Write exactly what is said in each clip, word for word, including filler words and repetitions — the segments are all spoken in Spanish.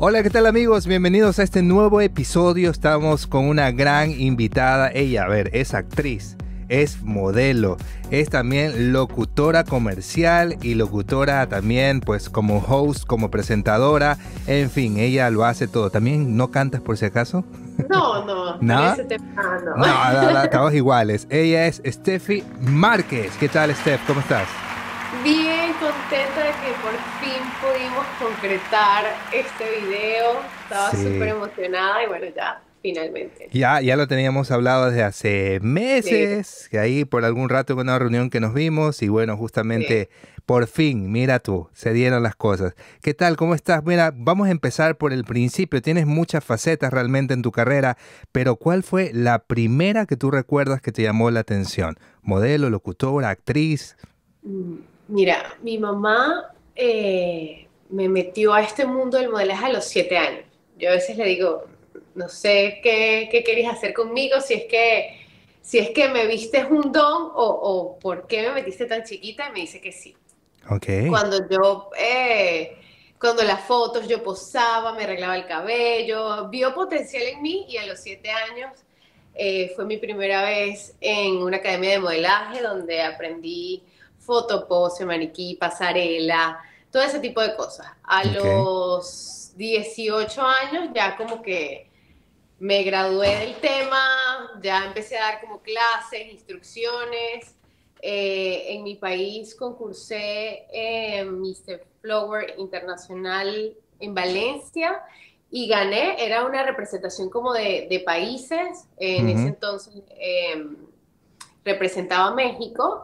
Hola, ¿qué tal amigos? Bienvenidos a este nuevo episodio. Estamos con una gran invitada. Ella, a ver, es actriz, es modelo, es también locutora comercial y locutora también, pues como host, como presentadora. En fin, ella lo hace todo. ¿También no cantas por si acaso? No, no, con ¿No? ese tema no. No, no, no, estamos iguales. Ella es Steffi Márquez. ¿Qué tal, Steph? ¿Cómo estás? Bien contenta de que por fin pudimos concretar este video. Estaba súper Sí. emocionada y bueno, ya, finalmente. Ya, ya lo teníamos hablado desde hace Sí, meses, que ahí por algún rato en una reunión que nos vimos y bueno, sí. justamente por fin, mira tú, se dieron las cosas. ¿Qué tal? ¿Cómo estás? Mira, vamos a empezar por el principio. Tienes muchas facetas realmente en tu carrera, pero ¿cuál fue la primera que tú recuerdas que te llamó la atención? ¿Modelo, locutora, actriz? Mm, Mira, mi mamá eh, me metió a este mundo del modelaje a los siete años. Yo a veces le digo, no sé qué, qué querías hacer conmigo, si es que, si es que me viste un don o, o por qué me metiste tan chiquita y me dice que sí. Ok. Cuando yo, eh, cuando las fotos yo posaba, me arreglaba el cabello, vio potencial en mí y a los siete años eh, fue mi primera vez en una academia de modelaje donde aprendí foto, pose, maniquí, pasarela, todo ese tipo de cosas. A Ok. los dieciocho años ya como que me gradué del tema, ya empecé a dar como clases, instrucciones. Eh, en mi país concursé en míster Flower Internacional en Valencia y gané. Era una representación como de, de países. En ese Ujú. entonces eh, representaba a México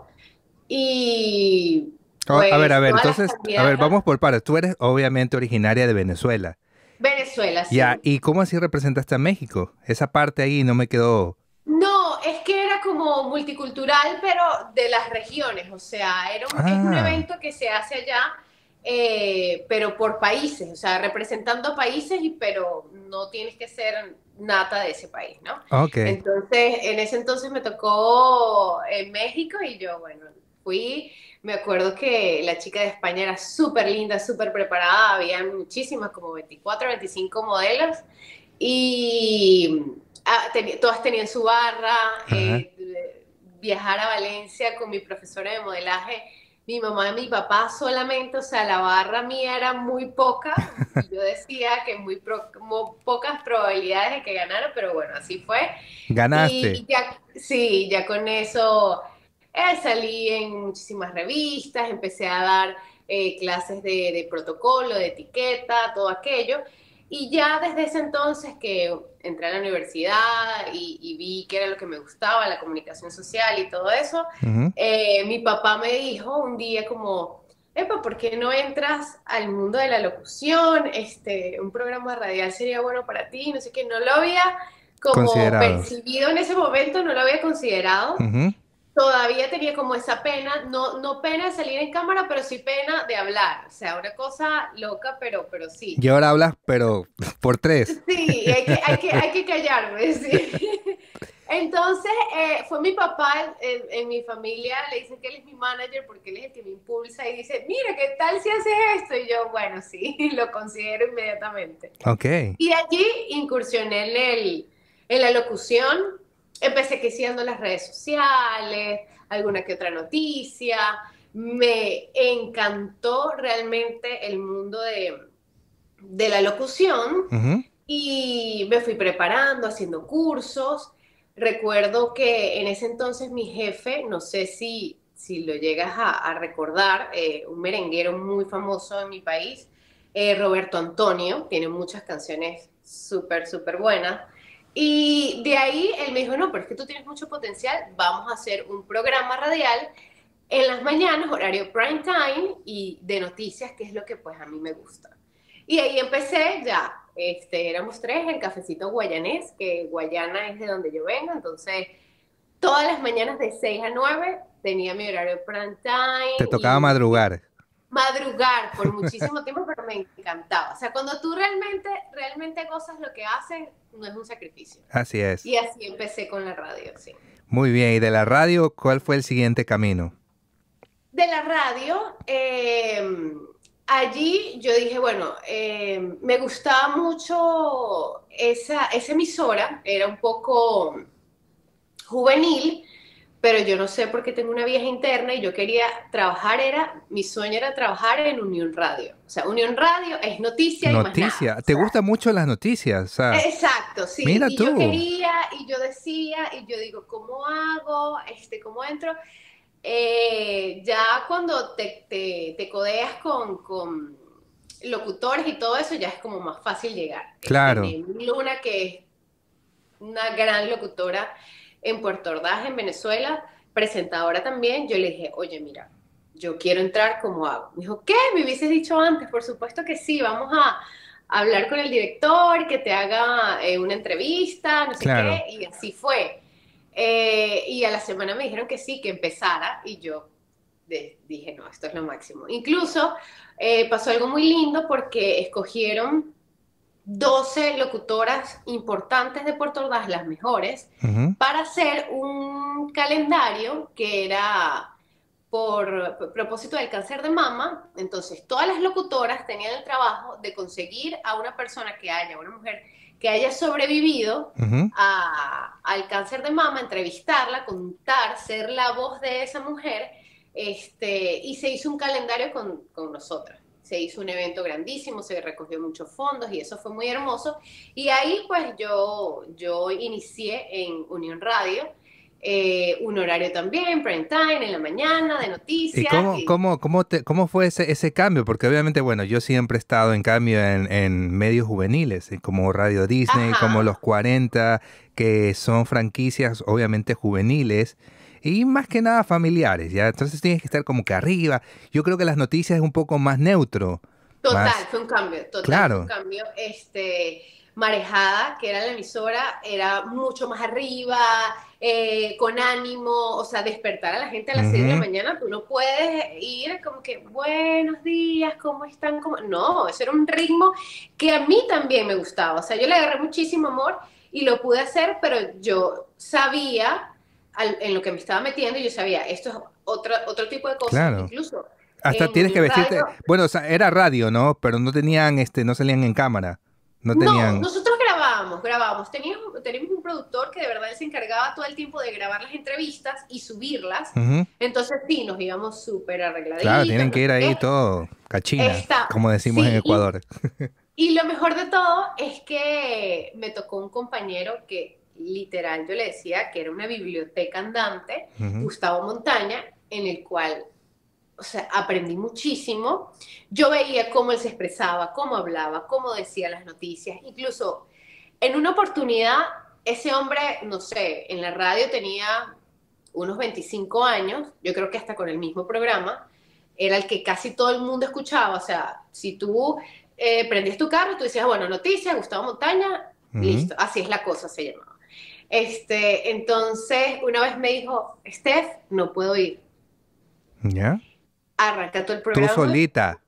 y Oh, a ver, a pues ver, todas las entonces, a ver, candidatas, vamos por partes. Tú eres obviamente originaria de Venezuela. Venezuela, Ya, sí. ¿y cómo así representaste a México? Esa parte ahí no me quedó. No, es que era como multicultural, pero de las regiones, o sea, era un, es un Ah, evento que se hace allá, eh, pero por países, o sea, representando a países, y, pero no tienes que ser nata de ese país, ¿no? ok. Entonces, en ese entonces me tocó en México y yo, bueno, fui, me acuerdo que la chica de España era súper linda, súper preparada, había muchísimas, como veinticuatro, veinticinco modelos, y ah, teni- todas tenían su barra, Ajá. eh, viajar a Valencia con mi profesora de modelaje, mi mamá y mi papá solamente, o sea, la barra mía era muy poca, y yo decía que muy pro- como pocas probabilidades de que ganara, pero bueno, así fue. Ganaste. Y ya, sí, ya con eso eh, salí en muchísimas revistas, empecé a dar eh, clases de, de protocolo, de etiqueta, todo aquello. Y ya desde ese entonces que entré a la universidad y, y vi que era lo que me gustaba, la comunicación social y todo eso, Ujú. eh, mi papá me dijo un día como, Epa, ¿por qué no entras al mundo de la locución? Este, un programa radial sería bueno para ti, no sé qué, no lo había como Considerado. percibido en ese momento, no lo había considerado. Ujú. Todavía tenía como esa pena, no, no pena de salir en cámara, pero sí pena de hablar. O sea, una cosa loca, pero, pero sí. Y ahora hablas, pero por tres. Sí, hay que, hay que, hay que callarme, sí. Entonces, eh, fue mi papá en, en mi familia, le dicen que él es mi manager porque él es el que me impulsa y dice, mira, ¿qué tal si haces esto? Y yo, bueno, sí, lo considero inmediatamente. Ok. Y de allí incursioné en, el, en la locución, empecé creciendo en las redes sociales, alguna que otra noticia, me encantó realmente el mundo de, de la locución Ujú. y me fui preparando, haciendo cursos. Recuerdo que en ese entonces mi jefe, no sé si, si lo llegas a, a recordar, eh, un merenguero muy famoso en mi país, eh, Roberto Antonio, tiene muchas canciones súper, súper buenas. Y de ahí él me dijo, no, pero es que tú tienes mucho potencial, vamos a hacer un programa radial en las mañanas, horario prime time y de noticias, que es lo que pues a mí me gusta. Y ahí empecé ya, este, éramos tres, el cafecito guayanés, que Guayana es de donde yo vengo, entonces todas las mañanas de seis a nueve tenía mi horario prime Te time tocaba y, y madrugar. madrugar por muchísimo tiempo, pero me encantaba. O sea, cuando tú realmente, realmente gozas lo que haces, no es un sacrificio. Así es. Y así empecé con la radio, sí. Muy bien. ¿Y de la radio, cuál fue el siguiente camino? De la radio, eh, allí yo dije, bueno, eh, me gustaba mucho esa, esa emisora, era un poco juvenil, pero yo no sé por qué tengo una vieja interna y yo quería trabajar, era, mi sueño era trabajar en Unión Radio. O sea, Unión Radio es noticia y más nada. Noticia, O ¿te sea, gustan mucho las noticias? O sea, exacto, sí. mira Y yo tú. quería, y yo decía, y yo digo, ¿cómo hago? Este, ¿cómo entro? Eh, ya cuando te, te, te codeas con, con locutores y todo eso, ya es como más fácil llegar. Este, Claro, Nelly Luna, que es una gran locutora en Puerto Ordaz, en Venezuela, presentadora también, yo le dije, oye, mira, yo quiero entrar, ¿cómo hago? Me dijo, ¿qué? Me hubieses dicho antes, por supuesto que sí, vamos a hablar con el director, que te haga eh, una entrevista, no sé qué, claro. y así fue. Eh, y a la semana me dijeron que sí, que empezara, y yo de, dije, no, esto es lo máximo. Incluso eh, pasó algo muy lindo porque escogieron doce locutoras importantes de Puerto Ordaz, las mejores, Ujú. para hacer un calendario que era por, por propósito del cáncer de mama. Entonces, todas las locutoras tenían el trabajo de conseguir a una persona que haya, una mujer que haya sobrevivido Ujú. a, al cáncer de mama, entrevistarla, contar, ser la voz de esa mujer, este, y se hizo un calendario con, con nosotras. Se hizo un evento grandísimo, se recogió muchos fondos y eso fue muy hermoso. Y ahí pues yo, yo inicié en Unión Radio, eh, un horario también, prime time, en la mañana, de ¿Y noticias. cómo, Y, cómo, cómo, te- cómo fue ese, ese cambio? Porque obviamente, bueno, yo siempre he estado en cambio en, en medios juveniles, eh, como Radio Disney, como Los ajá, cuarenta, que son franquicias obviamente juveniles y más que nada familiares, ¿ya? Entonces tienes que estar como que arriba. Yo creo que las noticias es un poco más neutro, total, más, fue un cambio, total, fue un claro. cambio. Este, Marejada, que era la emisora, era mucho más arriba, eh, con ánimo, o sea, despertar a la gente a las seis de la Ujú. mañana, tú no puedes ir como que, buenos días, ¿cómo están? ¿Cómo? No, eso era un ritmo que a mí también me gustaba, o sea, yo le agarré muchísimo amor y lo pude hacer, pero yo sabía al, en lo que me estaba metiendo y yo sabía, esto es otro, otro tipo de cosas, Claro. incluso Hasta en tienes que Unión Radio. vestirte. Bueno, o sea, era radio, ¿no? Pero no tenían, este, no salían en cámara. No No, tenían. nosotros grabábamos, grabábamos. Teníamos, teníamos un productor que de verdad se encargaba todo el tiempo de grabar las entrevistas y subirlas. Ujú. Entonces sí, nos íbamos súper Claro, arregladitos, tienen no que ir sé ahí qué. todo cachina, Está, como decimos en sí, y, Ecuador. y lo mejor de todo es que me tocó un compañero que literal yo le decía que era una biblioteca andante, Ujú. Gustavo Montaña, en el cual, o sea, aprendí muchísimo. Yo veía cómo él se expresaba, cómo hablaba, cómo decía las noticias. Incluso en una oportunidad, ese hombre, no sé, en la radio tenía unos veinticinco años, yo creo que hasta con el mismo programa, era el que casi todo el mundo escuchaba. O sea, si tú eh, prendías tu carro, tú decías, bueno, noticias, Gustavo Montaña, Ujú. listo, así es la cosa, se llamaba. Este, entonces, una vez me dijo, Steph, no puedo ir, ¿Ya? arranca todo el Tú programa solita,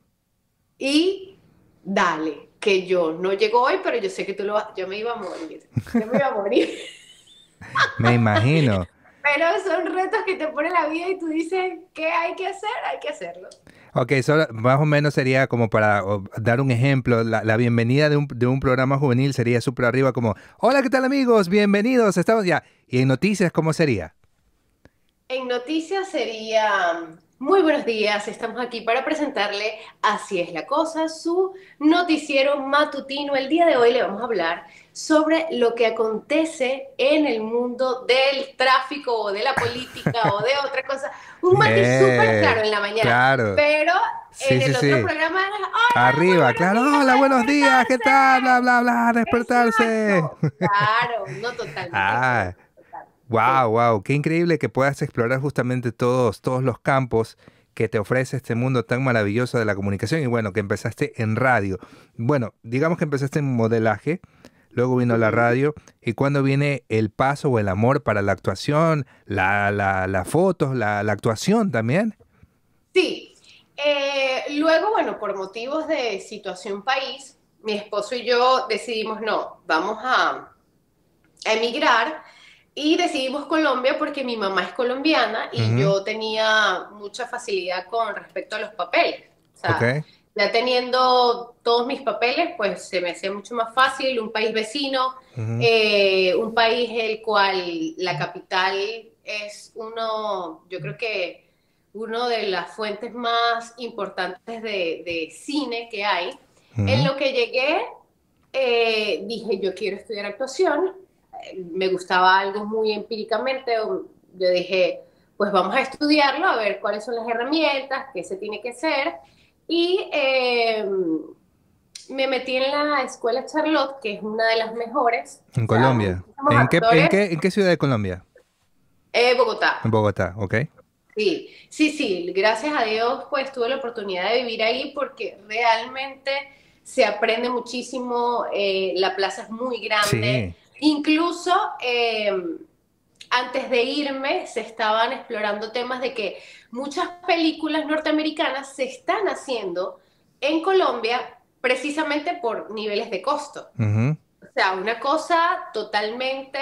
y dale, que yo no llego hoy, pero yo sé que tú lo vas, yo me iba a morir, yo me iba a morir. me imagino. Pero son retos que te pone la vida y tú dices, ¿qué hay que hacer? Hay que hacerlo. Ok, solo, más o menos sería como para o, dar un ejemplo, la, la bienvenida de un, de un programa juvenil sería súper arriba como, hola, ¿qué tal amigos? Bienvenidos, estamos ya. Y en noticias, ¿cómo sería? En noticias sería, muy buenos días, estamos aquí para presentarle Así es la cosa, su noticiero matutino. El día de hoy le vamos a hablar sobre lo que acontece en el mundo del tráfico o de la política o de otra cosa. Un matiz súper claro Bien, en la mañana, claro. pero Sí, en sí, el otro sí. programa era, hola, muy Arriba, buenos claro. días, Hola, a buenos días. ¿Qué tal? Bla, despertarse. bla, bla. Despertarse. Exacto, claro, no totalmente de Ah, acuerdo, total, wow, sí. wow. Qué increíble que puedas explorar justamente todos, todos los campos que te ofrece este mundo tan maravilloso de la comunicación. Y bueno, que empezaste en radio. Bueno, digamos que empezaste en modelaje, luego vino la Ujú. radio. ¿Y cuándo viene el paso o el amor para la actuación, la, la, la fotos, la, la actuación también? Sí, eh, luego, bueno, por motivos de situación país, mi esposo y yo decidimos, no, vamos a, a emigrar y decidimos Colombia porque mi mamá es colombiana y Ujú. yo tenía mucha facilidad con respecto a los papeles. O Ok. sea, ya teniendo todos mis papeles, pues se me hacía mucho más fácil, un país vecino, Ujú. eh, un país el cual la capital es uno, yo creo que uno de las fuentes más importantes de, de cine que hay. En Ujú. lo que llegué, eh, dije, yo quiero estudiar actuación, eh, me gustaba algo muy empíricamente, o- yo dije, pues vamos a estudiarlo, a ver cuáles son las herramientas, qué se tiene que hacer, y eh, me metí en la Escuela Charlotte, que es una de las mejores, o En sea, Colombia. muchísimos ¿En qué, en actores, qué, en qué ciudad de Colombia? eh, En Bogotá. Bogotá, ok. Sí, sí, sí, gracias a Dios pues tuve la oportunidad de vivir ahí porque realmente se aprende muchísimo, eh, la plaza es muy grande, Sí. incluso eh, antes de irme se estaban explorando temas de que muchas películas norteamericanas se están haciendo en Colombia precisamente por niveles de costo. Ujú. O sea, una cosa totalmente,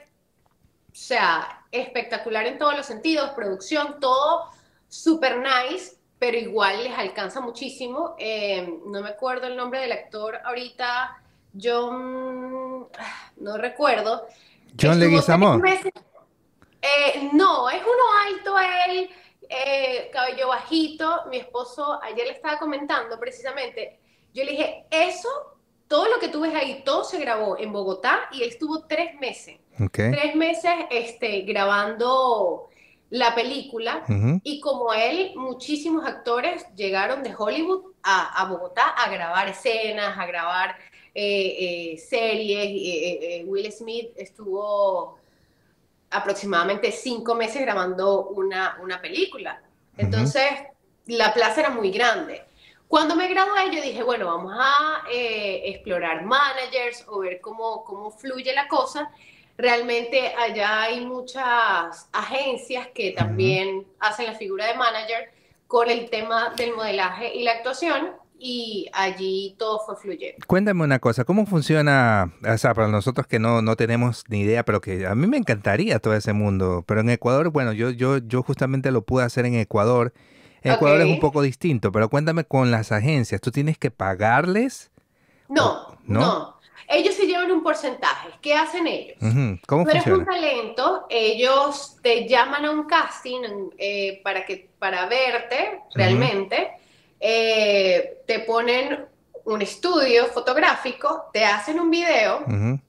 o sea, espectacular en todos los sentidos, producción, todo super nice, pero igual les alcanza muchísimo. Eh, no me acuerdo el nombre del actor ahorita, John, no recuerdo. John Estuvo tres Leguizamón. meses, eh, no, es uno alto él, eh, cabello bajito. Mi esposo ayer le estaba comentando precisamente, yo le dije, eso, todo lo que tú ves ahí, todo se grabó en Bogotá y él estuvo tres meses, Ok. tres meses este, grabando la película Ujú. y como él, muchísimos actores llegaron de Hollywood a, a Bogotá a grabar escenas, a grabar eh, eh, series. Eh, eh, Will Smith estuvo aproximadamente cinco meses grabando una, una película. Ujú. Entonces, la plaza era muy grande. Cuando me gradué, yo dije, bueno, vamos a eh, explorar managers o ver cómo, cómo fluye la cosa. Realmente allá hay muchas agencias que Ujú. también hacen la figura de manager con el tema del modelaje y la actuación y allí todo fue fluyendo. Cuéntame una cosa, ¿cómo funciona? O sea, para nosotros que no, no tenemos ni idea, pero que a mí me encantaría todo ese mundo. Pero en Ecuador, bueno, yo, yo, yo justamente lo pude hacer en Ecuador. En Ok. Ecuador es un poco distinto, pero cuéntame con las agencias, ¿tú tienes que pagarles o No, no? no. Ellos se llevan un porcentaje. ¿Qué hacen ellos? Ujú. ¿Cómo Tú eres un funciona? talento, ellos te llaman a un casting eh, para que, para verte Ujú. realmente, eh, te ponen un estudio fotográfico, te hacen un video, Ujú.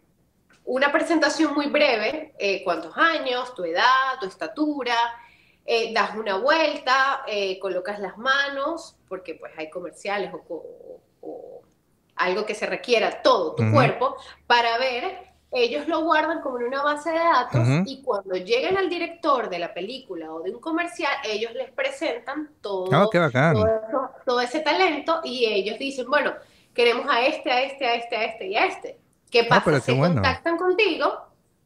una presentación muy breve, eh, cuántos años, tu edad, tu estatura, eh, das una vuelta, eh, colocas las manos, porque pues hay comerciales o, o, o, algo que se requiera todo tu Ujú. cuerpo para ver, ellos lo guardan como en una base de datos Ujú. y cuando lleguen al director de la película o de un comercial, ellos les presentan Ah, qué todo, todo, bacán. eso, todo ese talento y ellos dicen, bueno, queremos a este, a este, a este, a este y a este. ¿Qué Ah, pasa? pero qué Se bueno. contactan contigo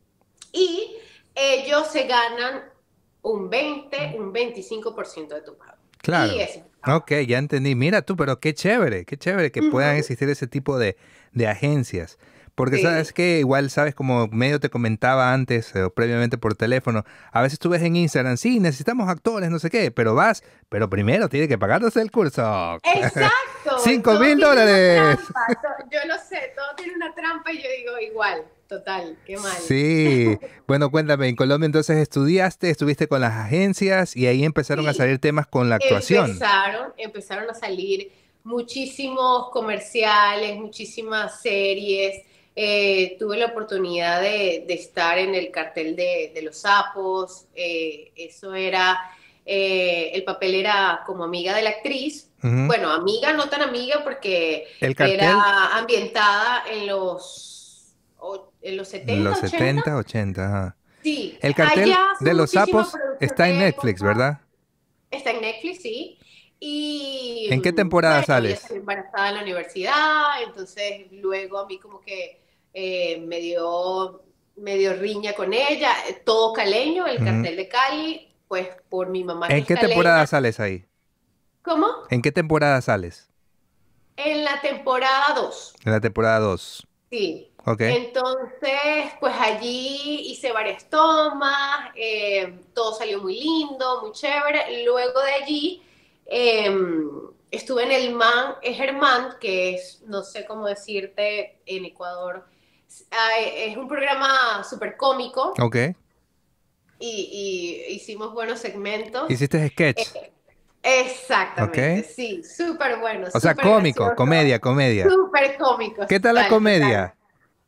y ellos se ganan un veinte, un veinticinco por ciento de tu pago. Y Claro. ese es el pago. Ok, ya entendí. Mira tú, pero qué chévere, qué chévere que puedan Ujú. existir ese tipo de, de agencias. Porque sabes Sí. que igual sabes como medio te comentaba antes eh, o previamente por teléfono, a veces tú ves en Instagram, sí, necesitamos actores, no sé qué, pero vas, pero primero tiene que pagarte el curso. Exacto, Cinco todo mil tiene una dólares. trampa. to- Yo lo sé, todo tiene una trampa y yo digo igual, total, qué mal. Sí, bueno, cuéntame, en Colombia entonces estudiaste, estuviste con las agencias y ahí empezaron a Sí, salir temas con la actuación. empezaron, empezaron a salir muchísimos comerciales, muchísimas series. Eh, tuve la oportunidad de, de estar en el cartel de, de los sapos. Eh, eso era, eh, el papel era como amiga de la actriz. Ujú. Bueno, amiga, no tan amiga porque El cartel, era ambientada en los, o- en los los setenta ochenta. setenta, ochenta. Ajá. Sí, El cartel allá de hacen los muchísima sapos producción está en de Netflix, época. ¿verdad? Está en Netflix, sí. Y ¿En qué mm, temporada bueno, ella sales? salió embarazada en la universidad, entonces luego a mí como que eh, me dio, me dio riña con ella, eh, todo caleño, el Ujú. cartel de Cali, pues por mi mamá que ¿En es qué temporada caleña. sales ahí? ¿Cómo? ¿En qué temporada sales? En la temporada dos. En la temporada dos. Sí. Ok. Entonces, pues allí hice varias tomas, eh, todo salió muy lindo, muy chévere. Luego de allí, eh, estuve en el MAN Germán, que es, no sé cómo decirte, en Ecuador. Es un programa súper cómico Ok. y, y hicimos buenos segmentos. Hiciste sketch. Eh, Exactamente, Ok. sí, súper bueno, O sea, súper cómico, gracioso, comedia, comedia. súper cómicos, ¿Qué tal la total, total. comedia?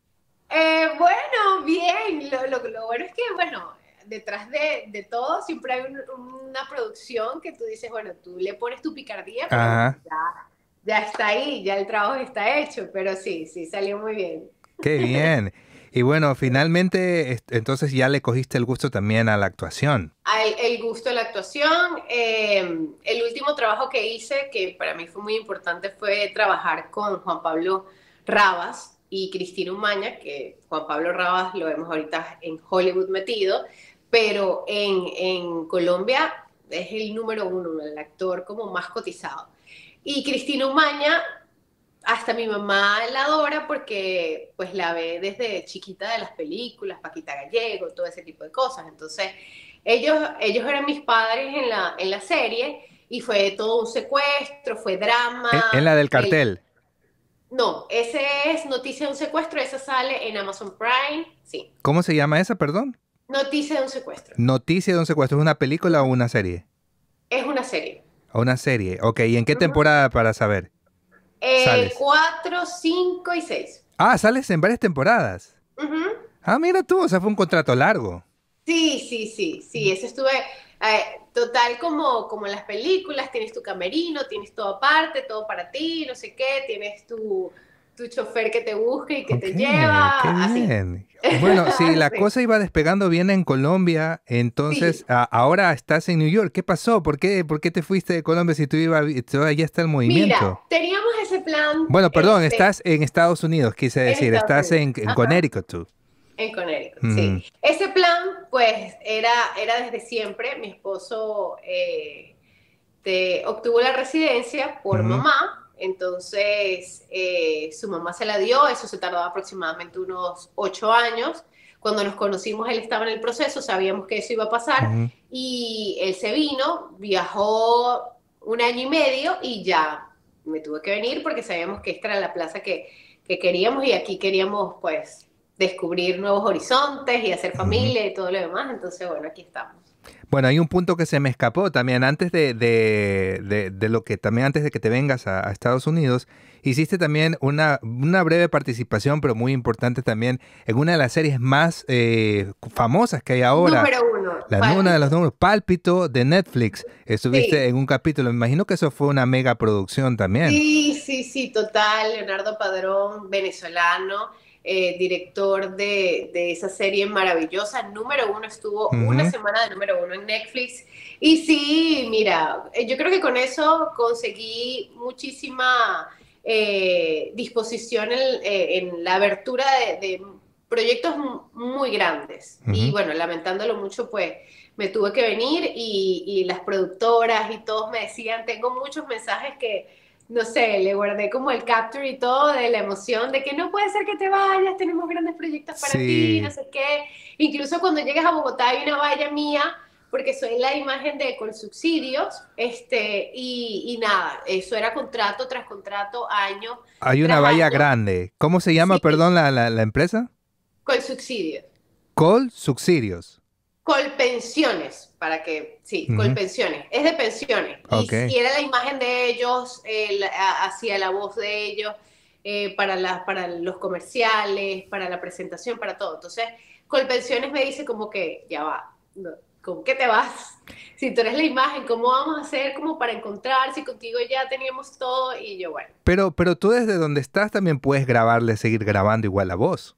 Eh, bueno, bien, lo, lo, lo bueno es que, bueno, detrás de, de todo siempre hay un- una producción que tú dices, bueno, tú le pones tu picardía, pero bueno, Ajá. ya, ya está ahí, ya el trabajo está hecho, pero sí, sí, salió muy bien. Qué bien. Y bueno, finalmente, est- entonces ya le cogiste el gusto también a la actuación. El, el gusto de la actuación. Eh, el último trabajo que hice, que para mí fue muy importante, fue trabajar con Juan Pablo Rabas y Cristina Umaña, que Juan Pablo Rabas lo vemos ahorita en Hollywood metido, pero en, en Colombia es el número uno, el actor como más cotizado. Y Cristina Umaña, hasta mi mamá la adora porque pues la ve desde chiquita de las películas, Paquita Gallego, todo ese tipo de cosas. Entonces, ellos, ellos eran mis padres en la, en la serie y fue todo un secuestro, fue En, en drama. la del El, cartel. no, ese es Noticia de un secuestro, esa sale en Amazon Prime, sí. ¿Cómo se llama esa, perdón? Noticia de un secuestro. Noticia de un secuestro. ¿Es una película o una serie? Es una serie. O una serie. Ok, ¿y en qué Ujú. temporada para saber? Eh, Sales. cuatro, cinco y seis. Ah, sales en varias temporadas. Ujú. Ah, mira tú, o sea, fue un contrato largo. Sí, sí, sí, sí, eso estuve, eh, total como, como en las películas, tienes tu camerino, tienes todo aparte, todo para ti, no sé qué, tienes tu, tu chofer que te busca y que Ok, te qué lleva, así. bien. Bueno, si la Sí, cosa iba despegando bien en Colombia, entonces sí. a- ahora estás en New York. ¿Qué pasó? ¿Por qué, por qué te fuiste de Colombia si tú ibas, todavía está el Mira, movimiento? teníamos ese plan, Bueno, perdón, este, estás en Estados Unidos, quise en decir, Estados estás Unidos. en, en Ajá. Connecticut tú. En Connecticut, Mm, sí. Ese plan, pues, era, era desde siempre. Mi esposo eh, te, obtuvo la residencia por ujú, mamá, entonces eh, su mamá se la dio, eso se tardó aproximadamente unos ocho años. Cuando nos conocimos, él estaba en el proceso, sabíamos que eso iba a pasar ujú. y él se vino, viajó un año y medio y ya me tuve que venir porque sabíamos que esta era la plaza que, que queríamos y aquí queríamos pues descubrir nuevos horizontes y hacer Ujú. familia y todo lo demás, entonces bueno, aquí estamos. Bueno, hay un punto que se me escapó también antes de, de, de- de lo que también antes de que te vengas a, a Estados Unidos, hiciste también una, una breve participación, pero muy importante también, en una de las series más eh, famosas que hay ahora, Número uno, la, una de los Pálpito. números, Pálpito de Netflix. Estuviste Sí, en un capítulo, me imagino que eso fue una mega producción también. sí, sí, sí, total. Leonardo Padrón, venezolano, eh, director de, de esa serie maravillosa. Número uno, estuvo una Ujú, semana de número uno en Netflix. Y sí, mira, eh, yo creo que con eso conseguí muchísima eh, disposición en, eh, en la abertura de, de proyectos m- muy grandes. Y ujú. bueno, lamentándolo mucho, pues me tuve que venir y, y las productoras y todos me decían, tengo muchos mensajes que, no sé, le guardé como el capture y todo de la emoción de que no puede ser que te vayas, tenemos grandes proyectos para ti, no Sí. sé qué. Incluso cuando llegues a Bogotá hay una valla mía, porque soy la imagen de Colsubsidios, este, y, y nada, eso era contrato tras contrato, año Hay una tras valla año. grande. ¿Cómo se llama, Sí, perdón, la, la, la empresa? Colsubsidios. Col Subsidios. Colpensiones, para que, sí, Ujú. Colpensiones, es de pensiones. Y, Ok. y era la imagen de ellos, eh, la- a- hacía la voz de ellos eh, para, la, para los comerciales, para la presentación, para todo. Entonces, Colpensiones me dice como que, ya va, no, ¿cómo que te vas? Si tú eres la imagen, ¿cómo vamos a hacer como para encontrar si contigo ya teníamos todo? Y yo, bueno. Pero, pero tú desde donde estás también puedes grabarle, seguir grabando igual la voz.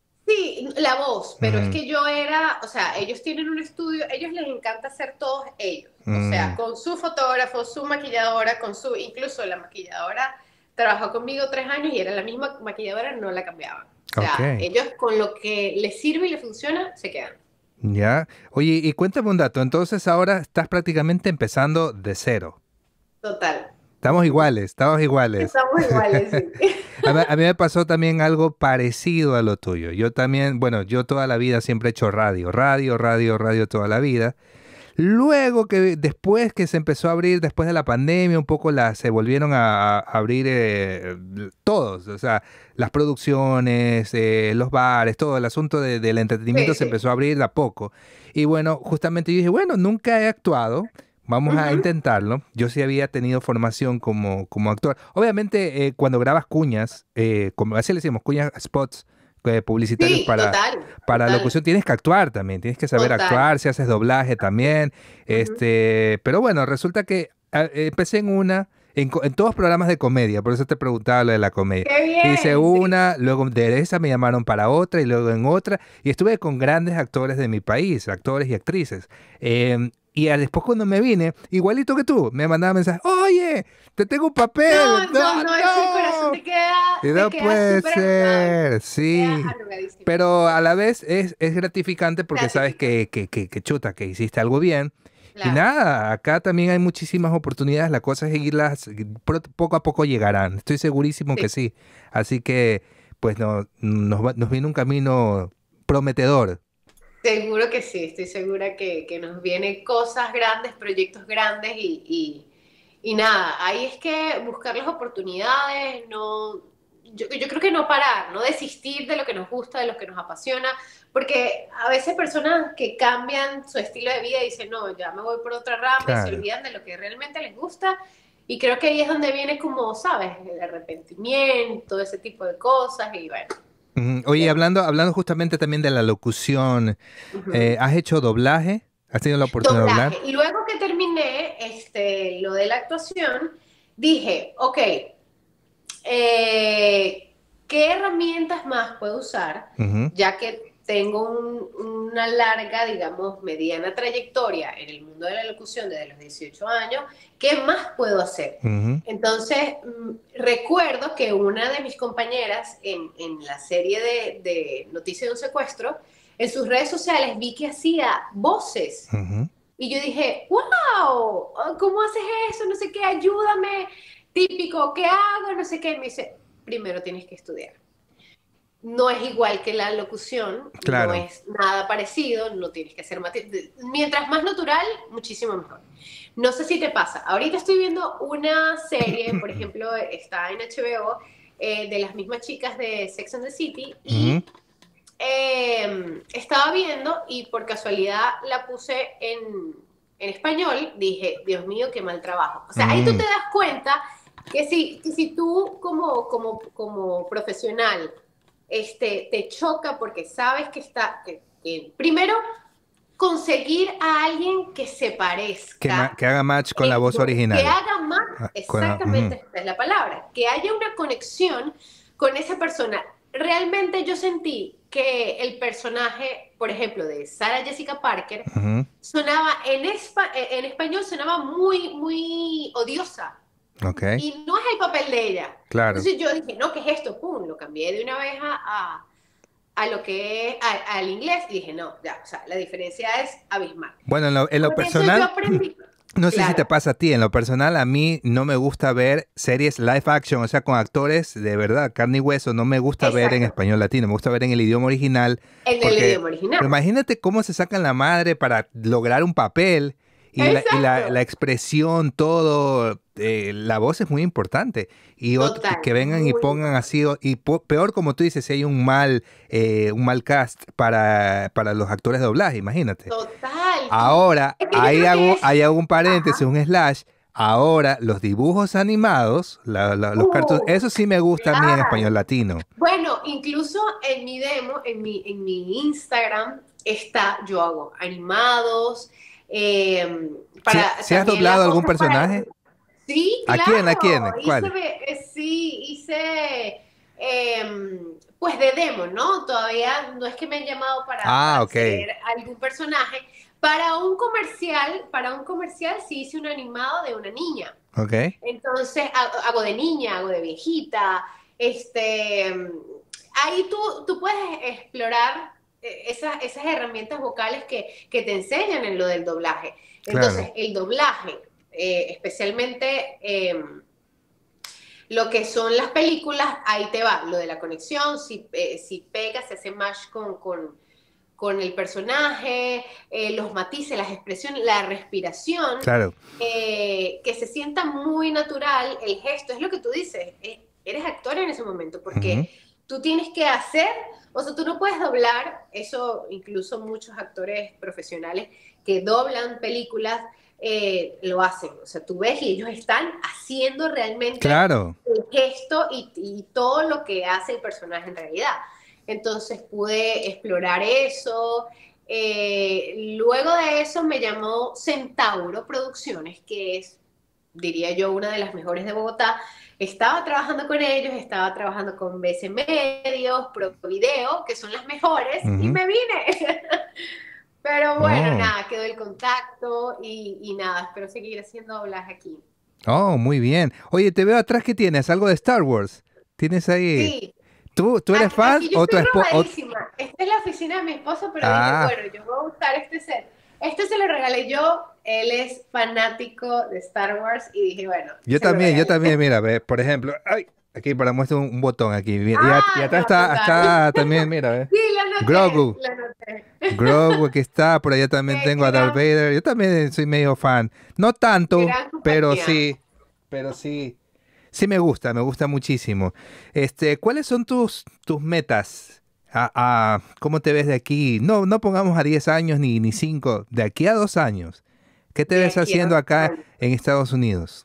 Sí, la voz, pero es Mm, que yo era, o sea, ellos tienen un estudio, ellos les encanta hacer todos ellos, o sea, mm, con su fotógrafo, su maquilladora, con su, incluso la maquilladora trabajó conmigo tres años y era la misma maquilladora, no la cambiaban. O sea, ok, ellos con lo que les sirve y les funciona, se quedan. ya. Oye, y cuéntame un dato. Entonces ahora estás prácticamente empezando de cero. Total. Estamos iguales, estamos iguales. Estamos iguales, sí. A mí, a mí me pasó también algo parecido a lo tuyo. Yo también, bueno, yo toda la vida siempre he hecho radio, radio, radio, radio toda la vida. Luego que después que se empezó a abrir, después de la pandemia, un poco la, se volvieron a, a abrir eh, todos, o sea, las producciones, eh, los bares, todo el asunto de- del entretenimiento Sí, se sí. empezó a abrir de a poco. Y bueno, justamente yo dije, bueno, nunca he actuado. Vamos a Ujú. intentarlo. Yo sí había tenido formación como, como actor. Obviamente, eh, cuando grabas cuñas, eh, como así le decimos, cuñas, spots eh, publicitarios Sí, para, total, para total, locución, tienes que actuar también. Tienes que saber total. actuar, si haces doblaje también. Ujú. Este, pero bueno, resulta que ah, empecé en una, en, co- en todos programas de comedia, por eso te preguntaba lo de la comedia. Qué Hice bien, sí. una, luego de esa me llamaron para otra y luego en otra, y estuve con grandes actores de mi país, actores y actrices. Em, y ah, después cuando me vine, igualito que tú, me mandaban mensajes, oye, te tengo un papel, No, no, no, no, eso el corazón no. te queda, Y te no queda puede súper arrugado, ser, te queda sí. arrugadísimo. Pero a la vez es, es gratificante porque sabes Gratificante, que, que, que, que chuta, que hiciste algo bien. Y claro. nada, acá también hay muchísimas oportunidades. La cosa es seguirlas, pro- poco a poco llegarán. Estoy segurísimo que Sí. sí. Así que, pues no, nos, va- nos viene un camino prometedor. Seguro que sí, estoy segura que, que nos vienen cosas grandes, proyectos grandes y, y, y nada, ahí es que buscar las oportunidades, no, yo, yo creo que no parar, no desistir de lo que nos gusta, de lo que nos apasiona, porque a veces personas que cambian su estilo de vida y dicen, no, ya me voy por otra rama y se Claro. olvidan de lo que realmente les gusta. Y creo que ahí es donde viene como, ¿sabes? El arrepentimiento, ese tipo de cosas y bueno, Ujú. Oye, ya. hablando, hablando justamente también de la locución, eh, Ujú. ¿has hecho doblaje? ¿Has tenido la oportunidad de Doblaje. doblar? Y luego que terminé este, lo de la actuación, dije, ok, eh, ¿qué herramientas más puedo usar? Ujú, Ya que tengo un- una larga, digamos, mediana trayectoria en el mundo de la locución desde los dieciocho años, ¿qué más puedo hacer? ujú, Entonces, mm, recuerdo que una de mis compañeras en, en la serie de, de Noticias de un Secuestro, en sus redes sociales vi que hacía voces. ujú. Y yo dije, wow, ¿cómo haces eso? No sé qué, ayúdame. Típico, ¿qué hago? No sé qué. Y me dice, primero tienes que estudiar. No es igual que la locución, no Claro. es nada parecido, no tienes que hacer mate- mientras más natural, muchísimo mejor. No sé si te pasa. Ahorita estoy viendo una serie, por ejemplo, está en H B O, eh, de las mismas chicas de Sex and the City Ujú, y eh, estaba viendo y por casualidad la puse en, en español, dije, Dios mío, qué mal trabajo. O sea, ahí tú mm, te das cuenta que si, que si tú como, como, como profesional este, te choca porque sabes que está, que, que primero conseguir a alguien que se que, ma- parezca que haga match con la en voz voz, que original. haga más, Ah, con la- exactamente ujú, esta es la palabra, que haya una conexión con esa persona. Realmente yo sentí que el personaje, por ejemplo, de Sarah Jessica Parker, ujú. sonaba en, espa en español, sonaba muy, muy odiosa. Ok, Y no es el papel de ella. claro. Entonces yo dije, no, ¿qué es esto? Pum, lo cambié de una vez a, a, a lo que es a, al inglés y dije, no, ya, o sea, la diferencia es abismal. Bueno, en lo, en lo Con eso yo personal, aprendí. no sé si te Claro, pasa a ti, en lo personal a mí no me gusta ver series live action, o sea, con actores de verdad, carne y hueso, no me gusta ver en exacto, español latino, me gusta ver en el idioma original, en el porque idioma pero original. imagínate cómo se sacan la madre para lograr un papel y la, y la, la Exacto, expresión, todo, eh, la voz es muy importante. Y, ot- y total, que vengan y muy pongan así, importante. o- y po- peor como tú dices, si hay un mal, eh, un mal cast para, para los actores de doblaje, imagínate. Total, tú, Ahora, es que yo ahí creo que hago, es, ahí hago un paréntesis, ajá, un slash. Ahora, los dibujos animados, la- la- los cartoons, uh, eso sí me gusta a mí en español claro. latino. Bueno, incluso en mi demo, en mi, en mi Instagram, está, yo hago animados, eh, ¿Si, para si has también doblado las algún voces para los... personaje? Sí, ¿A quién? ¿A claro, quién? hice, ¿Cuál? eh, sí, hice, eh, pues de demo, ¿no? Todavía no es que me han llamado para, Ah, para ok. hacer algún personaje. Para un comercial, para un comercial sí hice un animado de una niña. Ok. Entonces ha- hago de niña, hago de viejita, este, ahí tú, tú puedes explorar eh, esas, esas herramientas vocales que, que te enseñan en lo del doblaje. Claro. Entonces, el doblaje, eh, especialmente eh, lo que son las películas, ahí te va, lo de la conexión, si, eh, si pega, se hace match con, con, con el personaje, eh, los matices, las expresiones, la respiración, Claro. eh, que se sienta muy natural el gesto. Es lo que tú dices, eh, eres actor en ese momento, Ujú. porque tú tienes que hacer, o sea, tú no puedes doblar, eso incluso muchos actores profesionales que doblan películas eh, lo hacen. O sea, tú ves y ellos están haciendo realmente Claro. el gesto y, y todo lo que hace el personaje en realidad. Entonces pude explorar eso. Eh, luego de eso me llamó Centauro Producciones, que es, diría yo, una de las mejores de Bogotá. Estaba trabajando con ellos, estaba trabajando con B C Medios, Provideo, que son las mejores, y Ujú. me vine. Pero bueno, Oh. nada, quedó el contacto y, y nada, espero seguir haciendo doblaje aquí. Oh, muy bien. Oye, te veo atrás que tienes algo de Star Wars. ¿Tienes ahí? Sí, ¿Tú, tú eres aquí, fan aquí yo o tu estoy esposo? robadísima. Esta es la oficina de mi esposo, pero dije, Ah, bueno, yo voy a buscar este set. Este se lo regalé yo, él es fanático de Star Wars y dije, bueno, yo se lo también, yo regalé. también, mira, ve, por ejemplo, ay, aquí para muestra un, un botón aquí. Y, a- y Ah, atrás no, está, total. está también, mira, ve. Sí, lo noté, Grogu. lo noté. Grogu, aquí está, por allá también Qué tengo a Darth gran, Vader. Yo también soy medio fan. No tanto, gran pero compañía. sí, pero sí, sí me gusta, me gusta muchísimo. Este, ¿cuáles son tus, tus metas? A, a- ¿cómo te ves de aquí? No, no pongamos a diez años ni, ni cinco, de aquí a dos años. ¿Qué te De ves aquí a haciendo dos acá años. en Estados Unidos?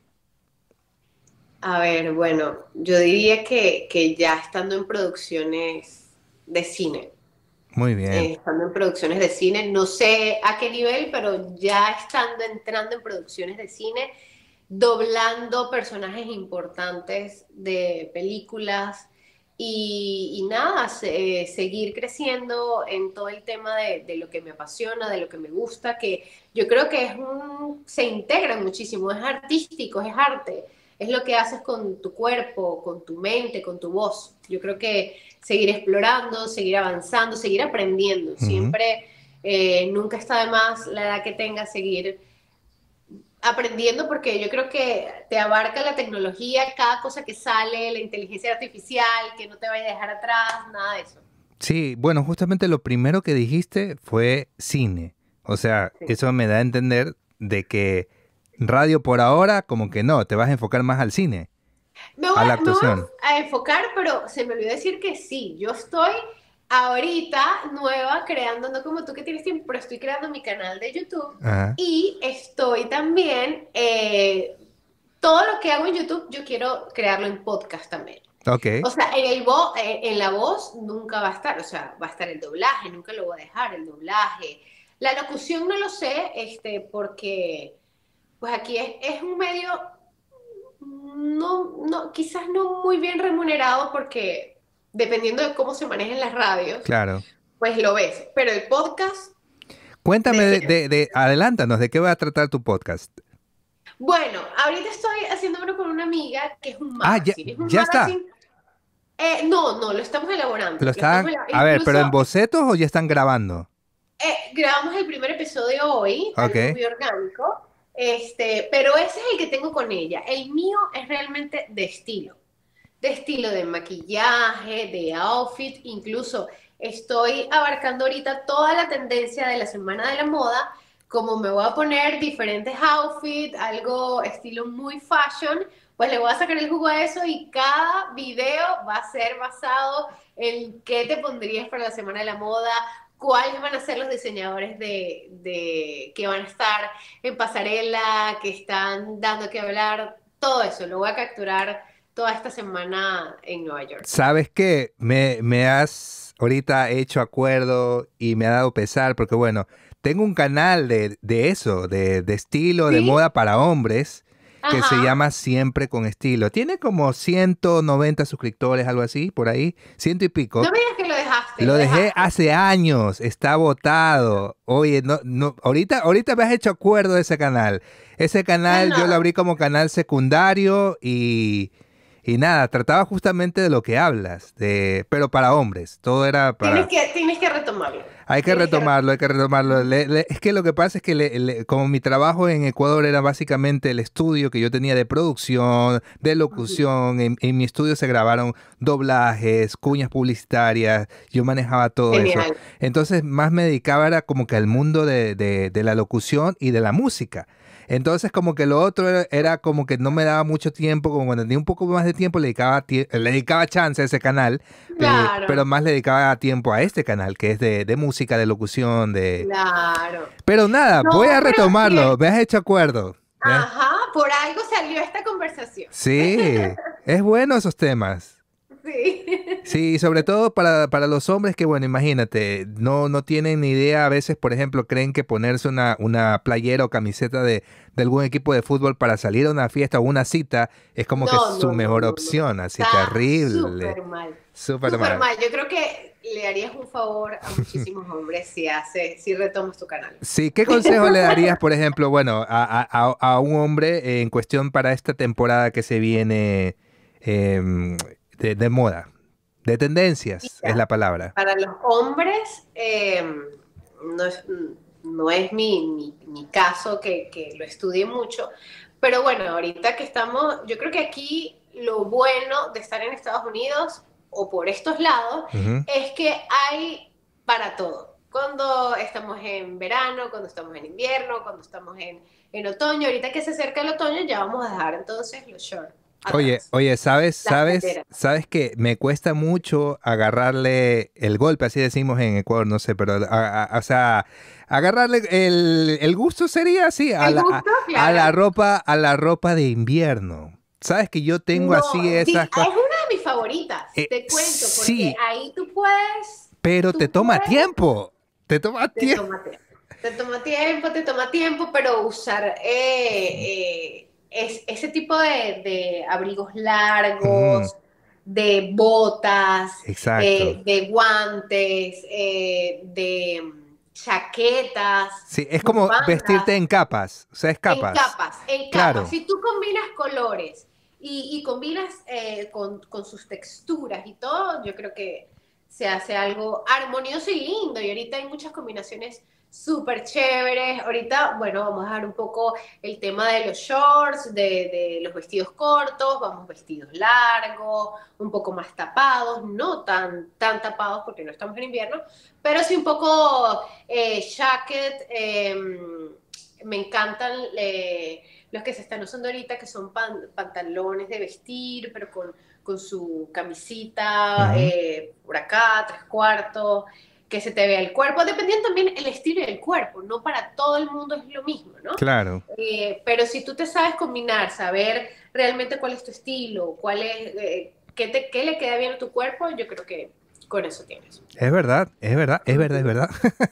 A ver, bueno, yo diría que, que ya estando en producciones de cine, Muy bien. eh, estando en producciones de cine, no sé a qué nivel, pero ya estando entrando en producciones de cine, doblando personajes importantes de películas y, y nada, se- eh, seguir creciendo en todo el tema de, de lo que me apasiona, de lo que me gusta, que yo creo que es un, se integra muchísimo, es artístico, es arte, es lo que haces con tu cuerpo, con tu mente, con tu voz. Yo creo que seguir explorando, seguir avanzando, seguir aprendiendo, Ujú. siempre, eh, nunca está de más la edad que tengas, seguir aprendiendo porque yo creo que te abarca la tecnología, cada cosa que sale, la inteligencia artificial, que no te vaya a dejar atrás, nada de eso. Sí, bueno, justamente lo primero que dijiste fue cine. O sea, Sí. eso me da a entender de que radio por ahora, como que no, te vas a enfocar más al cine, Me voy, a la me voy actuación. a enfocar, pero se me olvidó decir que sí, yo estoy ahorita nueva creando, no como tú que tienes tiempo, pero estoy creando mi canal de YouTube Ajá, y estoy también, eh, todo lo que hago en YouTube, yo quiero crearlo en podcast también. ok. O sea, en, el vo eh, en la voz nunca va a estar, o sea, va a estar el doblaje, nunca lo voy a dejar, el doblaje. La locución no lo sé, este, porque pues aquí es, es un medio no, no, quizás no muy bien remunerado porque dependiendo de cómo se manejen las radios, Claro. pues lo ves. Pero el podcast, Cuéntame de de, cine. de, de- adelántanos, ¿de qué va a tratar tu podcast? Bueno, ahorita estoy haciendo uno con una amiga que es un Ah, ya, magazine. Es un ya está. magazine. Eh, no, no, lo estamos elaborando. Lo Lo estamos están, elaborando. a ver, pero en Incluso bocetos o ya están grabando. eh, grabamos el primer episodio hoy, algo Ok. muy orgánico, este, pero ese es el que tengo con ella. El mío es realmente de estilo, de estilo de maquillaje, de outfit, incluso estoy abarcando ahorita toda la tendencia de la Semana de la Moda, como me voy a poner diferentes outfits, algo estilo muy fashion, pues le voy a sacar el jugo a eso y cada video va a ser basado en qué te pondrías para la Semana de la Moda, cuáles van a ser los diseñadores de, de que van a estar en pasarela, que están dando que hablar, todo eso, lo voy a capturar toda esta semana en Nueva York. ¿Sabes qué? Me, me has ahorita hecho acuerdo y me ha dado pesar porque, bueno, tengo un canal de, de eso, de, de estilo, de ¿Sí? moda para hombres, que se Ajá. llama Siempre con Estilo. Tiene como ciento noventa suscriptores, algo así, por ahí, ciento y pico. No me digas que lo dejaste, Lo lo dejé dejaste. hace años, está botado. Oye, no, no, ahorita, ahorita me has hecho acuerdo de ese canal. Ese No, canal yo lo no. abrí como canal secundario y, y nada, trataba justamente de lo que hablas, de, pero para hombres. Todo era Tienes para... que, tienes que retomarlo. Hay que Tienes que... retomarlo, hay que retomarlo. Le- le- es que lo que pasa es que le- le- como mi trabajo en Ecuador era básicamente el estudio que yo tenía de producción, de Ujú. locución, en, en mi estudio se grabaron doblajes, cuñas publicitarias, yo manejaba todo eso. Genial. Entonces más me dedicaba era como que al mundo de, de- de la locución y de la música. Entonces como que lo otro era, era como que no me daba mucho tiempo, como cuando tenía un poco más de tiempo le dedicaba, tie- le dedicaba chance a ese canal, pe- pero Claro, más le dedicaba tiempo a este canal, que es de, de música, de locución, de... claro. Pero nada, voy No, a pero retomarlo, bien. me has hecho acuerdo. Me has- Ajá, por algo salió esta conversación. Sí, es bueno esos temas. Sí. Sí, sobre todo para, para los hombres que, bueno, imagínate, no, no tienen ni idea, a veces, por ejemplo, creen que ponerse una, una playera o camiseta de, de algún equipo de fútbol para salir a una fiesta o una cita es como que No, su no, no, mejor no, no. opción, así Está terrible, súper mal. súper Súper mal. mal. Yo creo que le harías un favor a muchísimos hombres si hace, si retomas tu canal. Sí, ¿qué consejo le darías, por ejemplo, bueno, a, a- a- a un hombre en cuestión para esta temporada que se viene em, de, de moda? De tendencias, es Mira, la palabra. para los hombres, eh, no es, no es mi, mi, mi caso que, que lo estudie mucho, pero bueno, ahorita que estamos, yo creo que aquí lo bueno de estar en Estados Unidos o por estos lados Ujú. es que hay para todo. Cuando estamos en verano, cuando estamos en invierno, cuando estamos en, en otoño, ahorita que se acerca el otoño ya vamos a dejar entonces los shorts Oye, atrás, oye, ¿sabes? las ¿Sabes? poleras. ¿Sabes que me cuesta mucho agarrarle el golpe, así decimos en Ecuador, no sé, pero, a- a- o sea, agarrarle el, el gusto sería así, a El la, a, gusto, a claro. la ropa, a la ropa de invierno. ¿Sabes que yo tengo así No, di- esas es cosas? una de mis favoritas, te cuento, porque Sí, ahí tú puedes, pero te tú toma puedes, tiempo, te toma te tiempo. toma tiempo, te toma tiempo, te toma tiempo, pero usar eh, eh, es, ese tipo de, de abrigos Ujú, largos, de botas, exacto. eh, de guantes, eh, de mm, chaquetas, Sí, es como vestirte bufandas. en capas, o sea, es En capas. capas, en capas. Claro. Si tú combinas colores y, y combinas eh, con, con sus texturas y todo, yo creo que se hace algo armonioso y lindo. Y ahorita hay muchas combinaciones súper chéveres. Ahorita, bueno, vamos a dejar un poco el tema de los shorts, de, de los vestidos cortos, vamos vestidos largos, un poco más tapados, no tan, tan tapados porque no estamos en invierno, pero sí un poco eh, jacket. Eh, me encantan eh, los que se están usando ahorita, que son pan, pantalones de vestir, pero con, con su camisita Ujú, eh, por acá, tres cuartos, que se te vea el cuerpo, dependiendo también el estilo del cuerpo, no para todo el mundo es lo mismo, ¿no? claro. Eh, pero si tú te sabes combinar, saber realmente cuál es tu estilo, cuál es, eh, qué, te, qué le queda bien a tu cuerpo, yo creo que con eso tienes. Es verdad, es verdad, es verdad, es Ujú. verdad.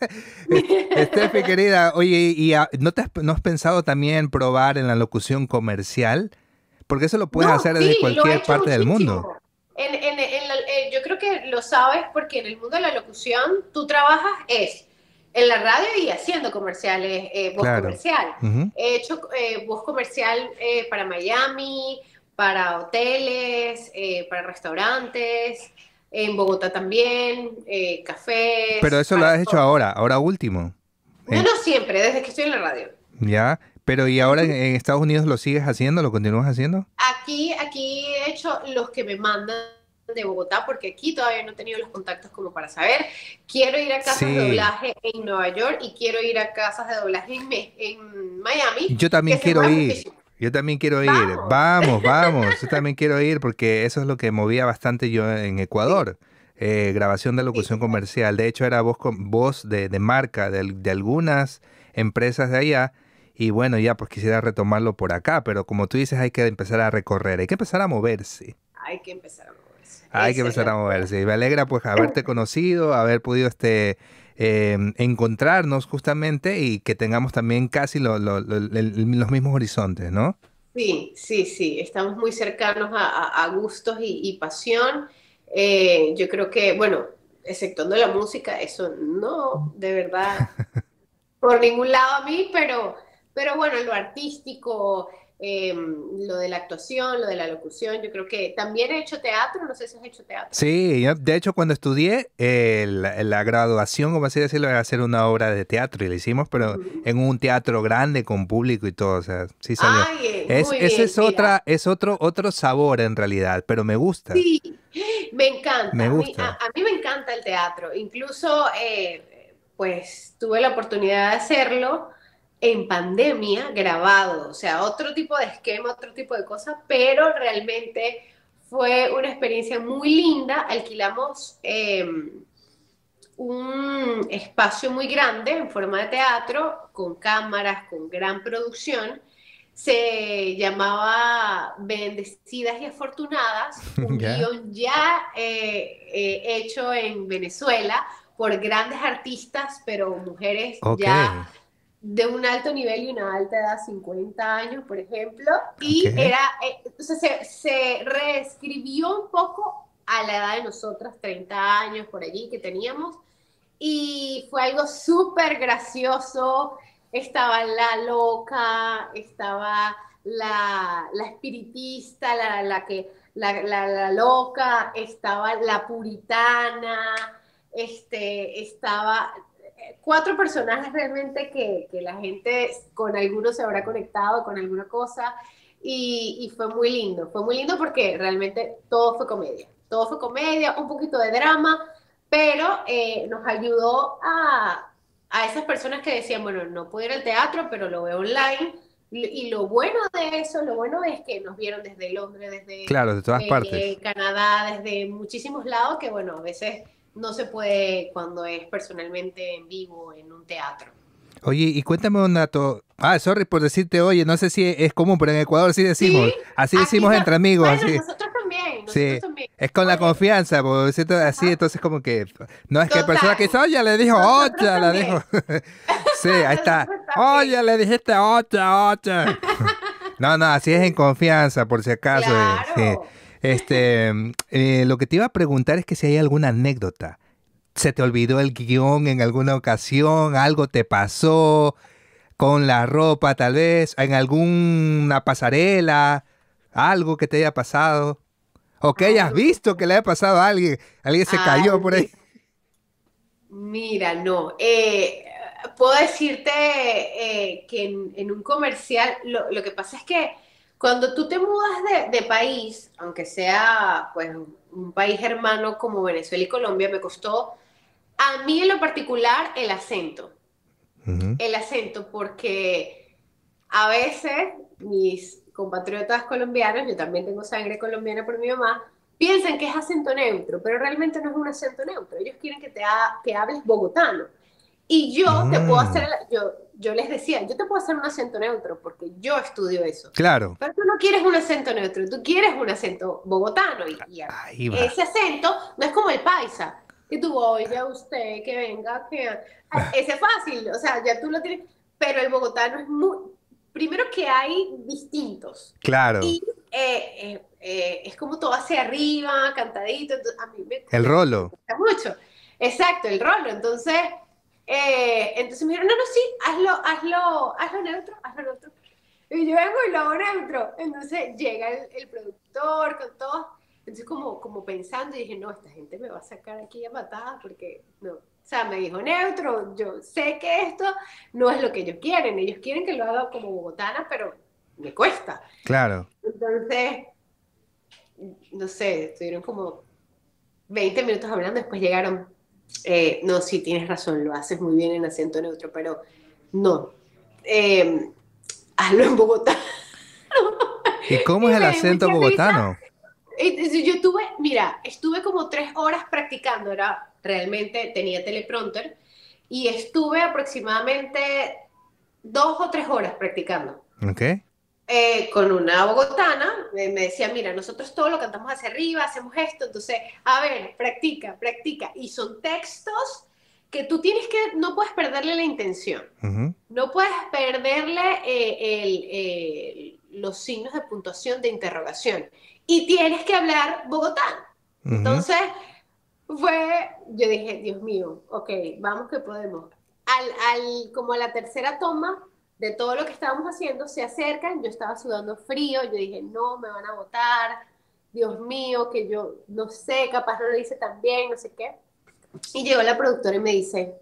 Es- Estefi, querida, oye, ¿y ah, no te has, no has pensado también probar en la locución comercial? Porque eso lo puedes No, hacer desde sí, lo he cualquier hecho parte del mundo. muchísimo. En, en, en la- eh, yo creo que lo sabes porque en el mundo de la locución tú trabajas es en la radio y haciendo comerciales, eh, voz Claro. comercial. Ujú. He hecho eh, voz comercial eh, para Miami, para hoteles, eh, para restaurantes, en Bogotá también, eh, Pero cafés, eso lo para has hecho todo. ahora, ahora último. No, En- no siempre, desde que estoy en la radio. ¿Ya? Pero ¿y ahora en, Ujú. en Estados Unidos lo sigues haciendo? ¿Lo continúas haciendo? Aquí, aquí he hecho los que me mandan de Bogotá, porque aquí todavía no he tenido los contactos como para saber. Quiero ir a casas de Sí. doblaje en Nueva York y quiero ir a casas de doblaje en, Me- en Miami, Yo también que se quiero mueve ir. muchísimo. Yo también quiero ir. Vamos. Vamos, vamos. Yo también quiero ir porque eso es lo que movía bastante yo en Sí, Ecuador. Eh, grabación de sí, locución total. comercial. De hecho, era voz, con- voz de, de marca de, al- de algunas empresas de allá. Y bueno, ya pues quisiera retomarlo por acá. Pero como tú dices, hay que empezar a recorrer. Hay que empezar a moverse. Hay que empezar a moverse. Hay que Esa es empezar la a verdad. moverse. Y me alegra pues haberte conocido, haber podido este, eh, encontrarnos justamente y que tengamos también casi lo- lo- lo- el- los mismos horizontes, ¿no? Sí, sí, sí, estamos muy cercanos a, a- a gustos y, y pasión. Eh, yo creo que, bueno, exceptuando la música, eso no, de verdad, por ningún lado a mí, pero, pero bueno, en lo artístico, eh, lo de la actuación, lo de la locución. Yo creo que también he hecho teatro, no sé si has hecho teatro. Sí, yo, de hecho cuando estudié, eh, la, la graduación, como así decirlo, era hacer una obra de teatro y la hicimos, pero Ujú. en un teatro grande con público y todo, o sea, sí salió. Ay, eh, Es, muy ese bien, es mira. otra, es otro, otro sabor en realidad, pero me gusta, Sí, me me encanta. A mí, a, gusta. a mí me encanta el teatro. Incluso, eh, pues, tuve la oportunidad de hacerlo en pandemia, grabado. O sea, otro tipo de esquema, otro tipo de cosas, pero realmente fue una experiencia muy linda. Alquilamos eh, un espacio muy grande en forma de teatro, con cámaras, con gran producción. Se llamaba Bendecidas y Afortunadas, un ¿Ya? guión ya eh, eh, hecho en Venezuela por grandes artistas, pero mujeres Ok, ya de un alto nivel y una alta edad, cincuenta años, por ejemplo, y ok. era, eh, o sea, se, se reescribió un poco a la edad de nosotras, treinta años por allí que teníamos, y fue algo súper gracioso. Estaba la loca, estaba la, la espiritista, la, la que, la, la, la loca, estaba la puritana, este, estaba cuatro personajes realmente que, que la gente con algunos se habrá conectado con alguna cosa y, y fue muy lindo, fue muy lindo porque realmente todo fue comedia, todo fue comedia, un poquito de drama, pero eh, nos ayudó a, a esas personas que decían, bueno, no puedo ir al teatro, pero lo veo online. Y lo bueno de eso, lo bueno es que nos vieron desde Londres, desde Claro, de todas eh, partes. Canadá, desde muchísimos lados, que bueno, a veces no se puede cuando es personalmente en vivo en un teatro. Oye, y cuéntame un dato. Ah, sorry por decirte, oye, no sé si es común, pero en Ecuador sí decimos, Sí, así aquí decimos entre también. amigos, Bueno, así. nosotros también, nosotros Sí, también. es con la Oye, confianza, por decirte así, ajá, entonces como que no es que persona que total. dice, oye, le dijo Nosotros ocha, la dijo. también. Sí, ahí está. Nosotros Oye, también. le dijiste ocha, ocha. No, no, así es en confianza, por si acaso. eh, sí. Claro. Este, mm, eh, lo que te iba a preguntar es que si hay alguna anécdota. ¿Se te olvidó el guión en alguna ocasión? ¿Algo te pasó con la ropa, tal vez? ¿En alguna pasarela? ¿Algo que te haya pasado? O que hayas Algo que visto que le haya pasado a alguien. Alguien se cayó por ahí. alguien. Mira, no. Eh, puedo decirte eh, que en, en un comercial, lo, lo que pasa es que cuando tú te mudas de, de país, aunque sea pues un país hermano como Venezuela y Colombia, me costó a mí en lo particular el acento. Ujú. El acento, porque a veces mis compatriotas colombianos, yo también tengo sangre colombiana por mi mamá, piensan que es acento neutro, pero realmente no es un acento neutro. Ellos quieren que, te ha, que hables bogotano. Y yo te puedo hacer, Mm, yo, yo les decía, yo te puedo hacer un acento neutro porque yo estudio eso. claro, Pero tú no quieres un acento neutro, tú quieres un acento bogotano. Y, y ahí va. ese acento no es como el paisa, que tú, oiga usted, que venga, que... Ese es fácil, o sea, ya tú lo tienes, pero el bogotano es muy... Primero que hay distintos. Claro, Y eh, eh, eh, es como todo hacia arriba, cantadito, entonces, a mí me, el me, me rolo. gusta mucho. Exacto, el rolo. Entonces, eh, entonces me dijeron, no, no, sí, hazlo, hazlo, hazlo neutro, hazlo neutro. Y yo vengo y lo hago neutro. Entonces llega el, el productor con todo. Entonces como, como pensando y dije, no, esta gente me va a sacar aquí a patadas porque no. O sea, me dijo neutro, yo sé que esto no es lo que ellos quieren. Ellos quieren que lo haga como bogotana, pero me cuesta. Claro. Entonces, no sé, estuvieron como veinte minutos hablando, después llegaron, eh, no, sí, tienes razón, lo haces muy bien en acento neutro, pero no, eh, hazlo en Bogotá. ¿Y cómo es Y el me dio acento mucha risa. bogotano? Entonces yo tuve, mira, estuve como tres horas practicando, era realmente, tenía teleprompter, y estuve aproximadamente dos o tres horas practicando. ¿Ok? Eh, con una bogotana, me, me decía, mira, nosotros todo lo cantamos hacia arriba, hacemos esto, entonces, a ver, practica, practica. Y son textos que tú tienes que, no puedes perderle la intención, Ujú, no puedes perderle eh, el, eh, los signos de puntuación de interrogación. Y tienes que hablar bogotano. ujú. Entonces, fue, yo dije, Dios mío, ok, vamos que podemos. Al, al, como a la tercera toma, de todo lo que estábamos haciendo, se acercan, yo estaba sudando frío, yo dije, no, me van a votar, Dios mío, que yo no sé, capaz no lo hice tan bien, no sé qué. Y llegó la productora y me dice,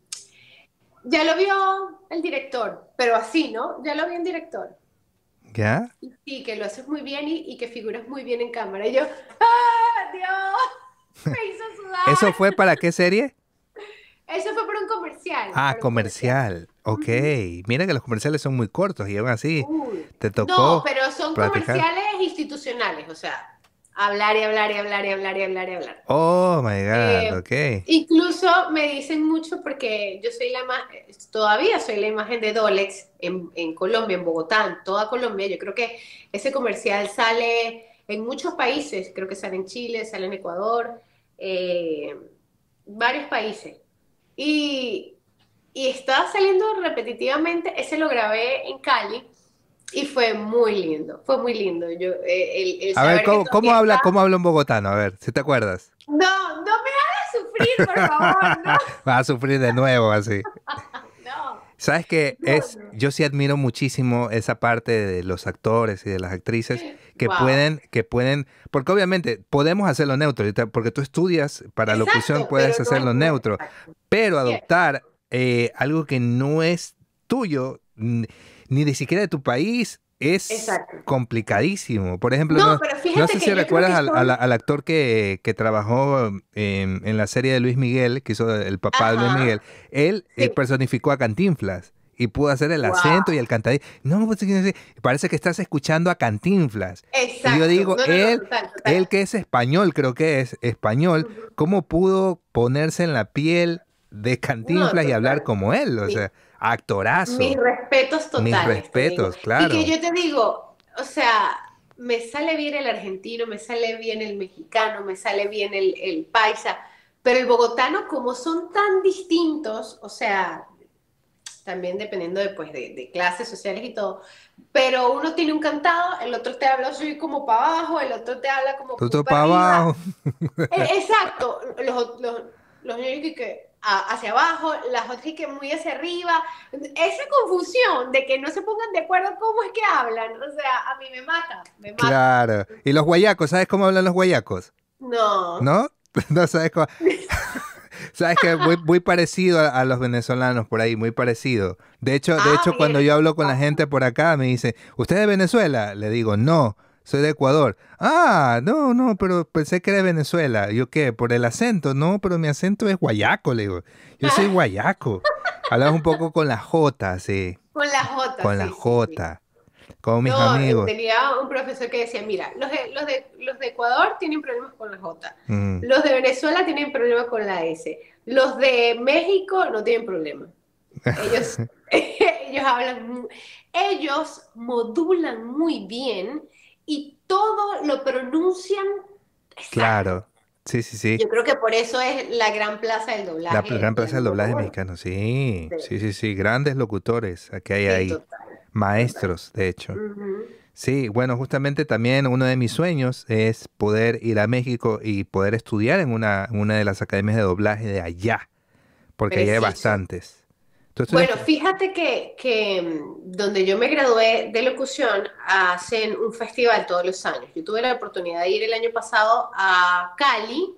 ya lo vio el director, pero así, ¿no? Ya lo vio el director. ¿Ya? Y sí, que lo haces muy bien y, y que figuras muy bien en cámara. Y yo, ¡ah, Dios! Me hizo ¿Eso fue sudar. para qué serie? Eso fue para un comercial, Ah, para un comercial. comercial. Ok. Ujú. Mira que los comerciales son muy cortos y aún así Uy. te No, tocó pero son practicar. comerciales institucionales, o sea, hablar y hablar y hablar y hablar y hablar y hablar. Oh my God, Eh, ok. incluso me dicen mucho porque yo soy la más, todavía soy la imagen de Dolex en, en Colombia, en Bogotá, en toda Colombia. Yo creo que ese comercial sale en muchos países, creo que sale en Chile, sale en Ecuador, eh, varios países. Y, y estaba saliendo repetitivamente, ese lo grabé en Cali y fue muy lindo, fue muy lindo. Yo, eh, el, el A ver, saber que ¿cómo, cómo todavía habla, está... cómo habla un bogotano? A ver, si te acuerdas. No, no me hagas sufrir, por favor, no. Vas a sufrir de nuevo así. No, Sabes que no, es, no. yo sí admiro muchísimo esa parte de los actores y de las actrices que Wow. pueden, que pueden, porque obviamente podemos hacerlo neutro, ahorita, porque tú estudias para locución, Exacto, puedes pero no es hacerlo nuestro. neutro, Exacto. pero Cierto. adoptar eh, algo que no es tuyo, n- ni de siquiera de tu país, es Exacto. complicadísimo. Por ejemplo, No, no, pero no fíjate sé si que yo creo recuerdas que al, al- son. al actor que, que trabajó en, en la serie de Luis Miguel, que hizo el papá de Luis Miguel. Ajá. Él eh, Sí. personificó a Cantinflas y pudo hacer el acento y el Wow. cantadito. No, pues, que no sé, parece que estás escuchando a Cantinflas. Y yo Exacto. digo, No, no, no, él, total, total. él que es español, creo que es español, Ujú. ¿cómo pudo ponerse en la piel de No, Cantinflas y hablar total. como él? O Mi- sea, mis actorazo. respetos Mis totales, te digo. respetos, Y que claro. yo te digo, o sea, me sale bien el argentino, me sale bien el mexicano, me sale bien el, el paisa, pero el bogotano, como son tan distintos, o sea, también dependiendo de, pues, de, de clases sociales y todo. Pero uno tiene un cantado, el otro te habla así como para abajo, el otro te habla como muy Todo para para arriba. abajo. Eh, exacto, los, los, los niños que, que a- hacia abajo, las otras que muy hacia arriba. Esa confusión de que no se pongan de acuerdo cómo es que hablan, o sea, a mí me mata, me mata. Claro. Y los guayacos, ¿sabes cómo hablan los guayacos? No. ¿No? No sabes cómo. Sabes que muy, muy parecido a, a los venezolanos por ahí, muy parecido. De hecho, de Ah, hecho, cuando mira. yo hablo con la gente por acá, me dice, ¿usted es de Venezuela? Le digo, no, soy de Ecuador. Ah, no, no, pero pensé que era de Venezuela. ¿Yo qué? ¿Por el acento? No, pero mi acento es guayaco, le digo. Yo soy guayaco. Hablas un poco con la J, sí, Con la J, con la sí, sí, sí. J, con mis No, eh, amigos. tenía un profesor que decía, mira, los de, los de, los de Ecuador tienen problemas con la J, Mm, los de Venezuela tienen problemas con la S, los de México no tienen problema. Ellos, ellos hablan, mu- ellos modulan muy bien y todo lo pronuncian exacto. claro, sí, sí, sí. Yo creo que por eso es la gran plaza del La doblaje gran del plaza del mundo doblaje hoy. mexicano, sí, Sí, sí, sí, sí, grandes locutores, aquí hay sí, ahí, total, total. maestros, de hecho. Ujú. Sí, bueno, justamente también uno de mis sueños es poder ir a México y poder estudiar en una, en una de las academias de doblaje de allá, porque allá hay Preciso. bastantes. ¿Tú Bueno, estudiaste? fíjate que, que mm, donde yo me gradué de locución hacen un festival todos los años. Yo tuve la oportunidad de ir el año pasado a Cali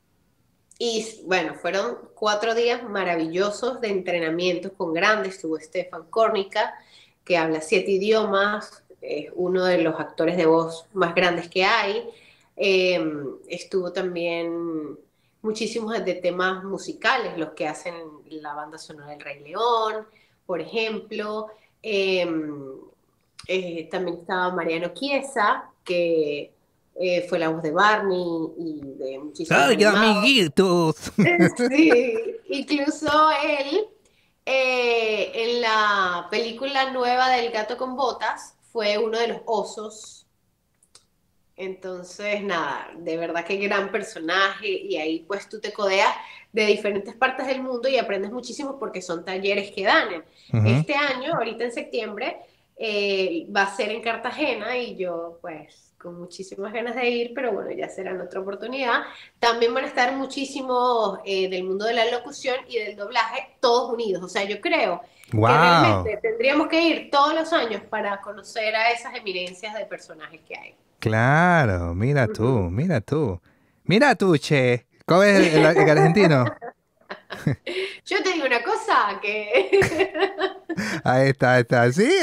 y bueno, fueron cuatro días maravillosos de entrenamientos con grandes. Estuvo Stefan Cornica, que habla siete idiomas, es uno de los actores de voz más grandes que hay. Eh, estuvo también muchísimos de temas musicales, los que hacen la banda sonora del Rey León, por ejemplo. Eh, eh, también estaba Mariano Chiesa, que eh, fue la voz de Barney y de muchísimos ¡Ay, animados. amiguitos! Sí, incluso él eh, en la película nueva del Gato con Botas fue uno de los osos. Entonces, nada, de verdad que gran personaje y ahí pues tú te codeas de diferentes partes del mundo y aprendes muchísimo porque son talleres que dan. Ujú. Este año, ahorita en septiembre, Eh, va a ser en Cartagena y yo pues con muchísimas ganas de ir, pero bueno, ya será en otra oportunidad. También van a estar muchísimos eh, del mundo de la locución y del doblaje, todos unidos. O sea, yo creo que Wow, realmente tendríamos que ir todos los años para conocer a esas eminencias de personajes que hay. claro, mira tú, Ujú. mira tú. Mira tú, che. ¿Cómo es el, el- el argentino? Yo te digo una cosa, que Ahí está, ahí está. Sí,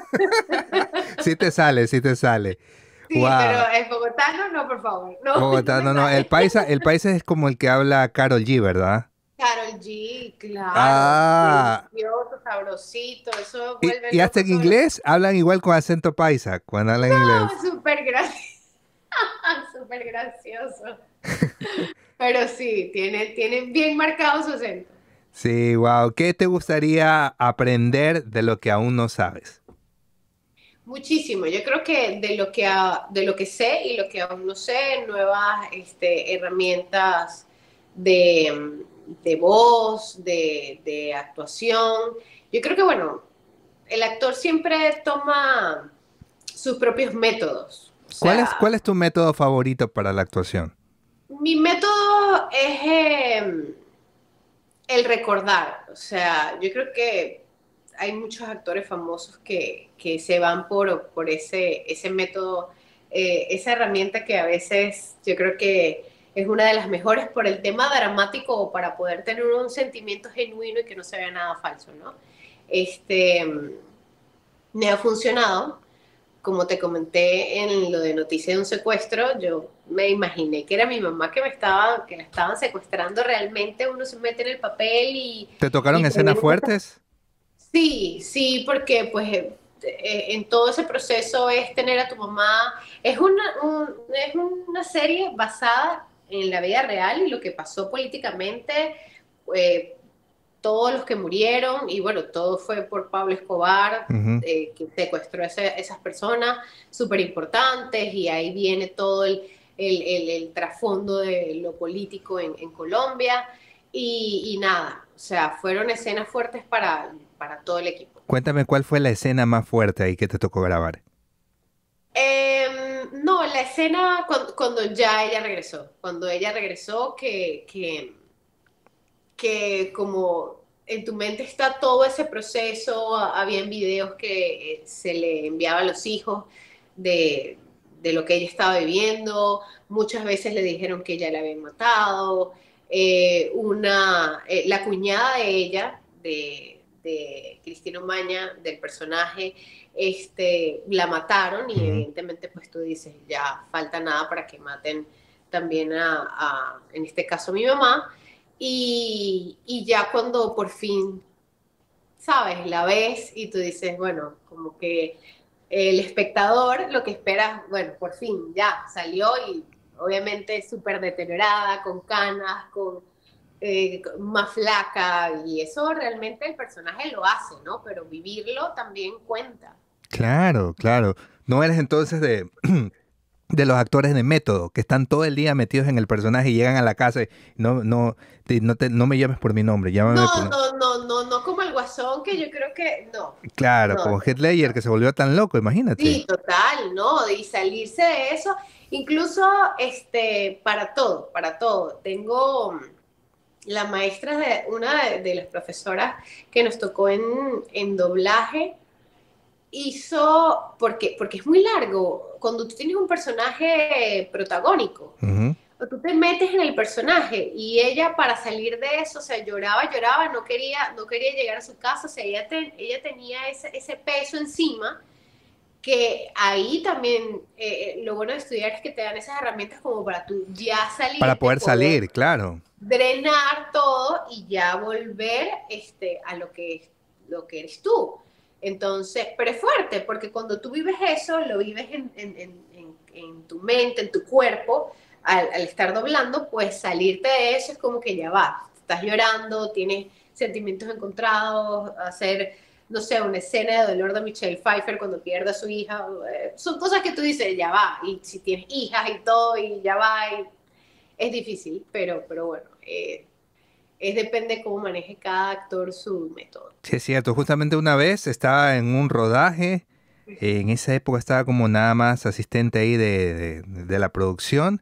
sí te sale, sí te sale. sí, pero Wow. el bogotano no, por favor, no, no Bogotá, me no, no, el sale. paisa, el paisa es como el que habla Karol G, ¿verdad? Karol G, claro, Ah, delicioso, sabrosito, eso y, vuelve y hasta loco a en todo el mundo. inglés hablan igual con acento paisa, cuando hablan inglés. No, súper gracioso, súper gracioso. Pero sí, tiene, tiene bien marcado su acento. Sí, wow. ¿Qué te gustaría aprender de lo que aún no sabes? Muchísimo. Yo creo que de lo que, a- de lo que sé y lo que aún no sé, nuevas este, herramientas de, de voz, de, de actuación. Yo creo que, bueno, el actor siempre toma sus propios métodos. O ¿Cuál es, sea, cuál es tu método favorito para la actuación? mi método es eh, el recordar. O sea, yo creo que hay muchos actores famosos que, que se van por, por ese, ese método, eh, esa herramienta que a veces yo creo que es una de las mejores por el tema dramático o para poder tener un sentimiento genuino y que no se vea nada falso, ¿no? Este, me ha funcionado. Como te comenté en lo de noticia de un secuestro, yo me imaginé que era mi mamá que me estaba, que la estaban secuestrando realmente, uno se mete en el papel y, ¿Te tocaron y te escenas vienen estas. fuertes? Sí, sí, porque pues eh, eh, en todo ese proceso es tener a tu mamá, es una, un- es una serie basada en la vida real y lo que pasó políticamente, eh, todos los que murieron, y bueno, todo fue por Pablo Escobar, Ujú. eh, que secuestró a ese- esas personas súper importantes, y ahí viene todo el, el, el- el trasfondo de lo político en, en Colombia, y, y nada, o sea, fueron escenas fuertes para, para todo el equipo. Cuéntame cuál fue la escena más fuerte ahí que te tocó grabar. Eh, no, la escena cuando, cuando ya ella regresó, cuando ella regresó, que, que que como en tu mente está todo ese proceso, habían videos que eh, se le enviaba a los hijos de, de lo que ella estaba viviendo, muchas veces le dijeron que ella la habían matado, eh, una, eh, la cuñada de ella, de, de Cristina Umaña, del personaje, este, la mataron y Ujú. evidentemente pues tú dices, ya falta nada para que maten también a, a en este caso, a mi mamá. Y, y ya cuando por fin, sabes, la ves y tú dices, bueno, como que el espectador lo que espera, bueno, por fin ya salió y obviamente súper deteriorada, con canas, con eh, más flaca y eso realmente el personaje lo hace, ¿no? Pero vivirlo también cuenta. Claro, claro. No eres entonces de, de los actores de método, que están todo el día metidos en el personaje y llegan a la casa y no, no, te- no, te- no me llames por mi nombre, llámame por... No, no. no, no, no, no como el Guasón, que yo creo que no, Claro, no, como Heath no. Ledger que se volvió tan loco, imagínate. Sí, total, ¿no? Y salirse de eso, incluso este, para todo, para todo. Tengo mm, la maestra de una de, de las profesoras que nos tocó en, en doblaje, hizo, porque, porque es muy largo, cuando tú tienes un personaje protagónico, Ujú. o tú te metes en el personaje y ella para salir de eso, o sea, lloraba, lloraba, no quería, no quería llegar a su casa, o sea, ella, te- ella tenía ese, ese peso encima que ahí también eh, eh, lo bueno de estudiar es que te dan esas herramientas como para tú ya Para salirte, poder poder salir, claro. drenar todo y ya volver este, a lo que, lo que eres tú. Entonces, pero es fuerte, porque cuando tú vives eso, lo vives en, en, en, en, en tu mente, en tu cuerpo, al, al, estar doblando, pues salirte de eso es como que ya va, estás llorando, tienes sentimientos encontrados, hacer no sé, una escena de dolor de Michelle Pfeiffer cuando pierde a su hija. Eh, son cosas que tú dices, ya va. Y si tienes hijas y todo, y ya va. Y es difícil, pero, pero bueno, eh, es depende cómo maneje cada actor su método. Sí, es cierto. Justamente una vez estaba en un rodaje En esa época estaba como nada más asistente ahí de, de- de la producción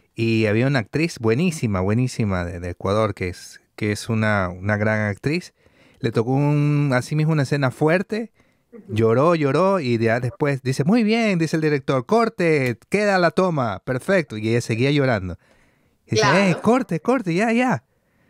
y había una actriz buenísima, buenísima de, de Ecuador que es, que es una, una gran actriz. Le tocó un, así mismo una escena fuerte, Ujú. lloró, lloró y ya después dice, muy bien, dice el director, corte, queda la toma, perfecto. Y ella seguía llorando. Y dice, eh, Claro. corte, corte, ya, ya.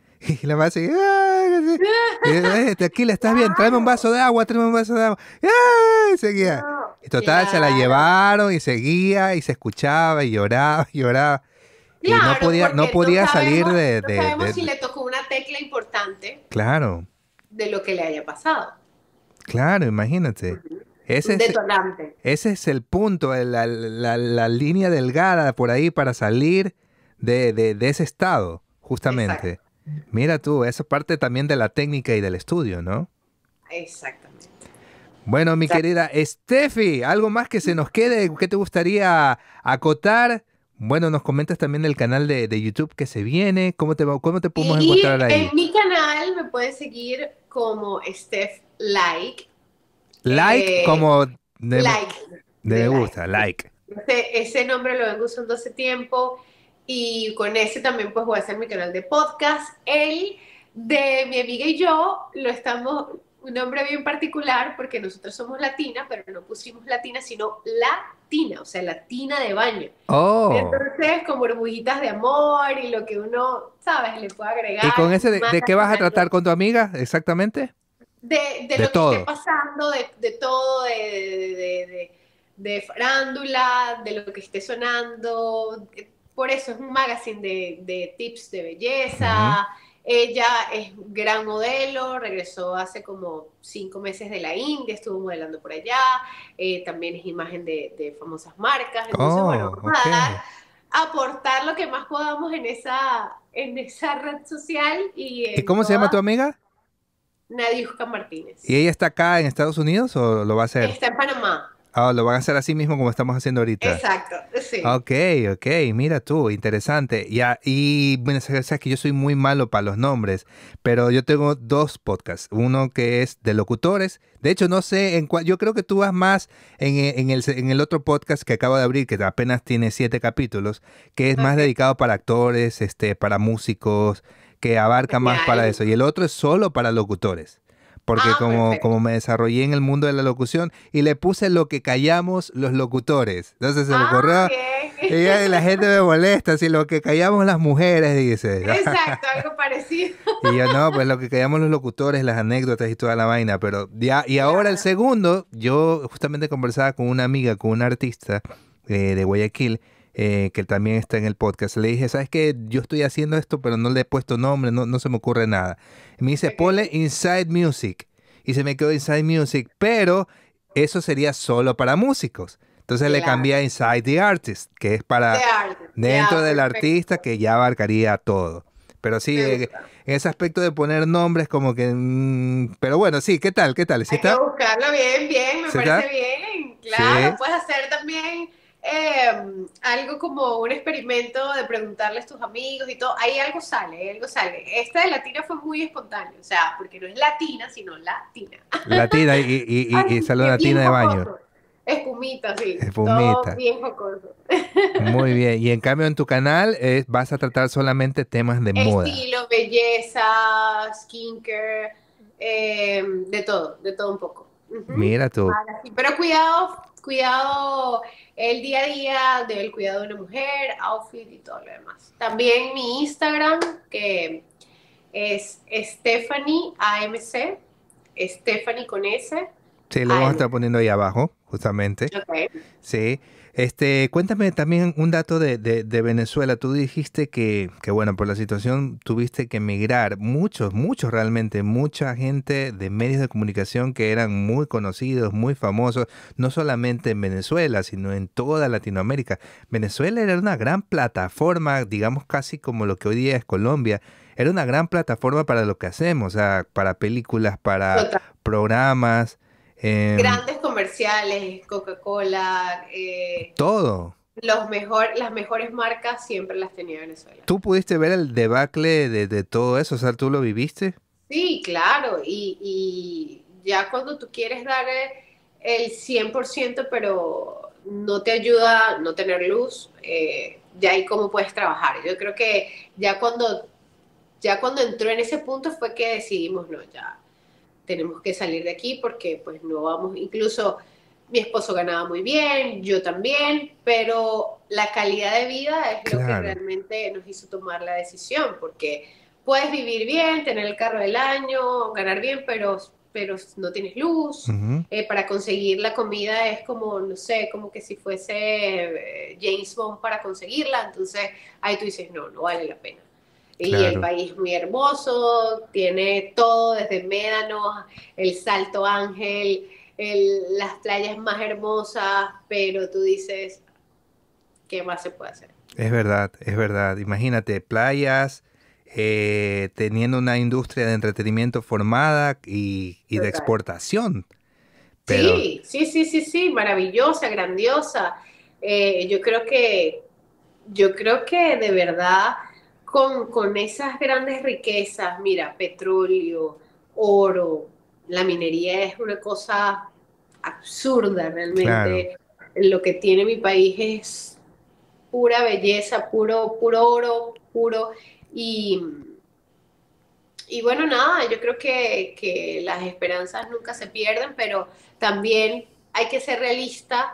Y la madre sigue, "Ah", y, eh, tranquila, estás bien, tráeme un vaso Claro. de agua, tráeme un vaso de agua. ¡Ah! Y seguía. No, Y total, se la claro. llevaron y seguía y se escuchaba y lloraba y lloraba. Y no Claro, podía, no porque no podía salir sabemos, de, no de, sabemos de- si de- le tocó una tecla importante Claro, de lo que le haya pasado. claro, imagínate. Ujú. Ese Un es, detonante. ese es el punto, la, la- la línea delgada por ahí para salir de, de- de ese estado, Exacto, justamente. Mira tú, eso es parte también de la técnica y del estudio, ¿no? exactamente. Bueno, mi Exacto. querida Steffi, ¿algo más que se nos quede? ¿Qué te gustaría acotar? Bueno, nos comentas también del canal de, de YouTube que se viene. ¿Cómo te, va- cómo te podemos Y encontrar ahí? en mi canal me puedes seguir como Steph Like. Like eh, como de, me like, de de me like. gusta, like. Ese, ese nombre lo vengo usando hace tiempo y con ese también pues voy a hacer mi canal de podcast. El de mi amiga y yo lo estamos, un nombre bien particular porque nosotros somos latina, pero no pusimos latina, sino latina, o sea, latina de baño. Oh, Entonces, con burbujitas de amor y lo que uno, ¿sabes?, le puede ¿y con agregar ese de, más de qué vas a tratar latina con tu amiga exactamente? de, de De lo que esté todo. pasando, de, de todo, de, de, de, de- de farándula, de lo que esté sonando. Por eso es un magazine de, de tips de Ujú. belleza. Ella es gran modelo, regresó hace como cinco meses de la India, estuvo modelando por allá. Eh, también es imagen de, de famosas marcas. Entonces, bueno, Oh, vamos ok. a dar, aportar lo que más podamos en esa, en esa red social y ¿Y en cómo se llama tu todas. amiga? Nadiuska ¿Y Martínez. ella está acá en Estados Unidos o lo va a hacer? Está en Panamá. Ah, lo van a hacer así mismo como estamos haciendo ahorita. Exacto, sí. Ok, ok, mira tú, interesante. Ya, y bueno, sabes sabes que yo soy muy malo para los nombres, pero yo tengo dos podcasts. Uno que es de locutores. De hecho, no sé en cuál, yo creo que tú vas más en, e- en el, en el otro podcast que acabo de abrir, que apenas tiene siete capítulos, que es más Ok, dedicado para actores, este, para músicos, que abarca más para genial. eso. Y el otro es solo para locutores. Porque Ah, como, perfecto. como me desarrollé en el mundo de la locución y le puse lo que callamos los locutores. Entonces se me Ah, ocurrió, bien. y ya la gente me molesta, si lo que callamos las mujeres, dice. Exacto, algo parecido. Y yo no, pues lo que callamos los locutores, las anécdotas y toda la vaina. Pero ya, y ahora el Claro. segundo, yo justamente conversaba con una amiga, con una artista eh, de Guayaquil, eh, que también está en el podcast. Le dije, ¿sabes qué? Yo estoy haciendo esto, pero no le he puesto nombre, no, no se me ocurre nada. Y me dice, ponle Ok. Inside Music. Y se me quedó Inside Music, pero eso sería solo para músicos. Entonces le cambié a Claro. Inside the Artist, que es De para arte. dentro Ya, del artista, perfecto. que ya abarcaría todo. Pero sí, Me eh, gusta. en ese aspecto de poner nombres como que... mm, pero bueno, sí, ¿qué tal? ¿Qué tal? ¿Sí Hay que está? buscarlo bien, bien, me ¿Sí parece está? bien. Claro, Sí. puedes hacer también eh, algo como un experimento de preguntarles a tus amigos y todo. Ahí algo sale, algo sale. Esta de latina fue muy espontáneo, o sea, porque no es latina, sino latina. Latina y, y, y, y Así salón que latina bien de baño. jocoso. Espumita, sí. Todo Espumita. bien jocoso. Muy bien. Y en cambio en tu canal eh, vas a tratar solamente temas de moda. Estilo, belleza, skincare, eh, de todo, de todo un poco. Ujú. Mira tú. Vale, sí, pero cuidado, cuidado el día a día del cuidado de una mujer, outfit y todo lo demás. También mi Instagram, que es Stephanie A M C, Stephanie con S, Sí, lo vamos a A M C. estar poniendo ahí abajo, justamente. Ok. Sí. Este, cuéntame también un dato de, de- de Venezuela. Tú dijiste que, que, bueno, por la situación tuviste que emigrar. Muchos, muchos realmente, mucha gente de medios de comunicación que eran muy conocidos, muy famosos, no solamente en Venezuela, sino en toda Latinoamérica. Venezuela era una gran plataforma, digamos casi como lo que hoy día es Colombia. Era una gran plataforma para lo que hacemos, o sea, para películas, para Total. programas, em, Grandes comerciales, Coca-Cola, eh, todo. los mejor, las mejores marcas siempre las tenía Venezuela. ¿Tú pudiste ver el debacle de, de todo eso? O sea, ¿tú lo viviste? Sí, claro, y, y ya cuando tú quieres dar el cien por ciento, pero no te ayuda no tener luz, eh, ya ahí cómo puedes trabajar. Yo creo que ya cuando, ya cuando entró en ese punto fue que decidimos, no, ya tenemos que salir de aquí porque pues no vamos, incluso mi esposo ganaba muy bien, yo también, pero la calidad de vida es lo que Claro, realmente nos hizo tomar la decisión, porque puedes vivir bien, tener el carro del año, ganar bien, pero, pero no tienes luz. ujú, Eh, para conseguir la comida es como, no sé, como que si fuese eh, James Bond para conseguirla, entonces ahí tú dices, no, no vale la pena. Y el claro. país es muy hermoso, tiene todo desde Médanos, el Salto Ángel, el- las playas más hermosas, pero tú dices, ¿qué más se puede hacer? Es verdad, es verdad. Imagínate, playas, eh, teniendo una industria de entretenimiento formada y, y de Total. exportación. Pero, Sí, sí, sí, sí, sí, maravillosa, grandiosa. Eh, yo creo que, yo creo que de verdad con, con esas grandes riquezas, mira, petróleo, oro, la minería es una cosa absurda claro, realmente. Lo que tiene mi país es pura belleza, puro, puro oro, puro. Y, y bueno, nada, yo creo que, que las esperanzas nunca se pierden, pero también hay que ser realista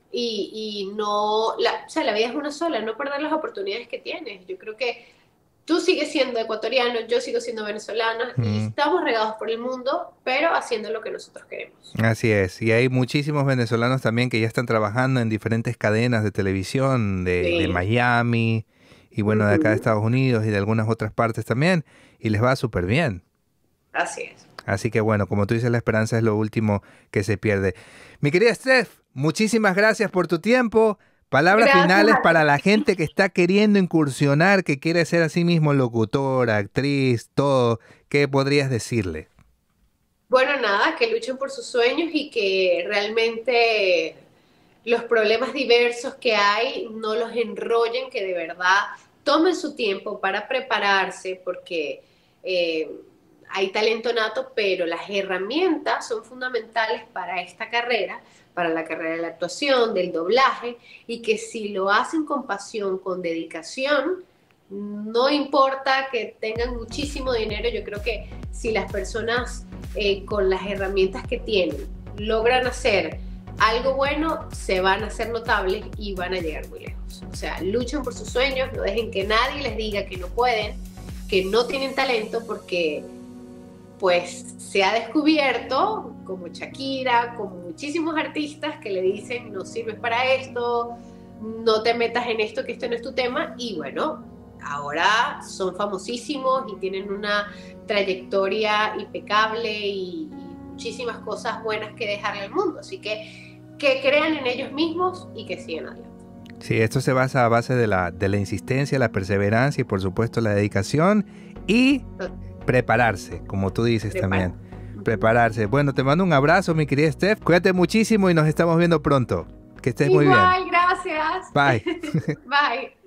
y, y no, la, o sea, la vida es una sola, no perder las oportunidades que tienes. Yo creo que tú sigues siendo ecuatoriano, yo sigo siendo venezolana y mm, estamos regados por el mundo, pero haciendo lo que nosotros queremos. así es. Y hay muchísimos venezolanos también que ya están trabajando en diferentes cadenas de televisión de, de Sí. Miami y bueno, de acá de Ujú. Estados Unidos y de algunas otras partes también. Y les va súper bien. Así es. Así que bueno, como tú dices, la esperanza es lo último que se pierde. Mi querida Steph, muchísimas gracias por tu tiempo. Palabras Gracias finales a para la ti. gente que está queriendo incursionar, que quiere ser a sí mismo locutora, actriz, todo. ¿Qué podrías decirle? Bueno, nada, que luchen por sus sueños y que realmente los problemas diversos que hay no los enrollen, que de verdad tomen su tiempo para prepararse, porque eh, hay talento nato, pero las herramientas son fundamentales para esta carrera, para la carrera de la actuación, del doblaje, y que si lo hacen con pasión, con dedicación, no importa que tengan muchísimo dinero, yo creo que si las personas eh, con las herramientas que tienen logran hacer algo bueno, se van a hacer notables y van a llegar muy lejos. O sea, luchen por sus sueños, no dejen que nadie les diga que no pueden, que no tienen talento, porque pues se ha descubierto, como Shakira, como muchísimos artistas que le dicen no sirves para esto, no te metas en esto, que esto no es tu tema, y bueno, ahora son famosísimos y tienen una trayectoria impecable y, y muchísimas cosas buenas que dejarle al mundo, así que que crean en ellos mismos y que sigan adelante. Sí, esto se basa a base de la, de la insistencia, la perseverancia y por supuesto la dedicación y prepararse, como tú dices Prepara. también. Uh-huh. Prepararse. Bueno, te mando un abrazo, mi querida Steph. Cuídate muchísimo y nos estamos viendo pronto. Que estés muy bien. Igual, gracias. Bye. Bye.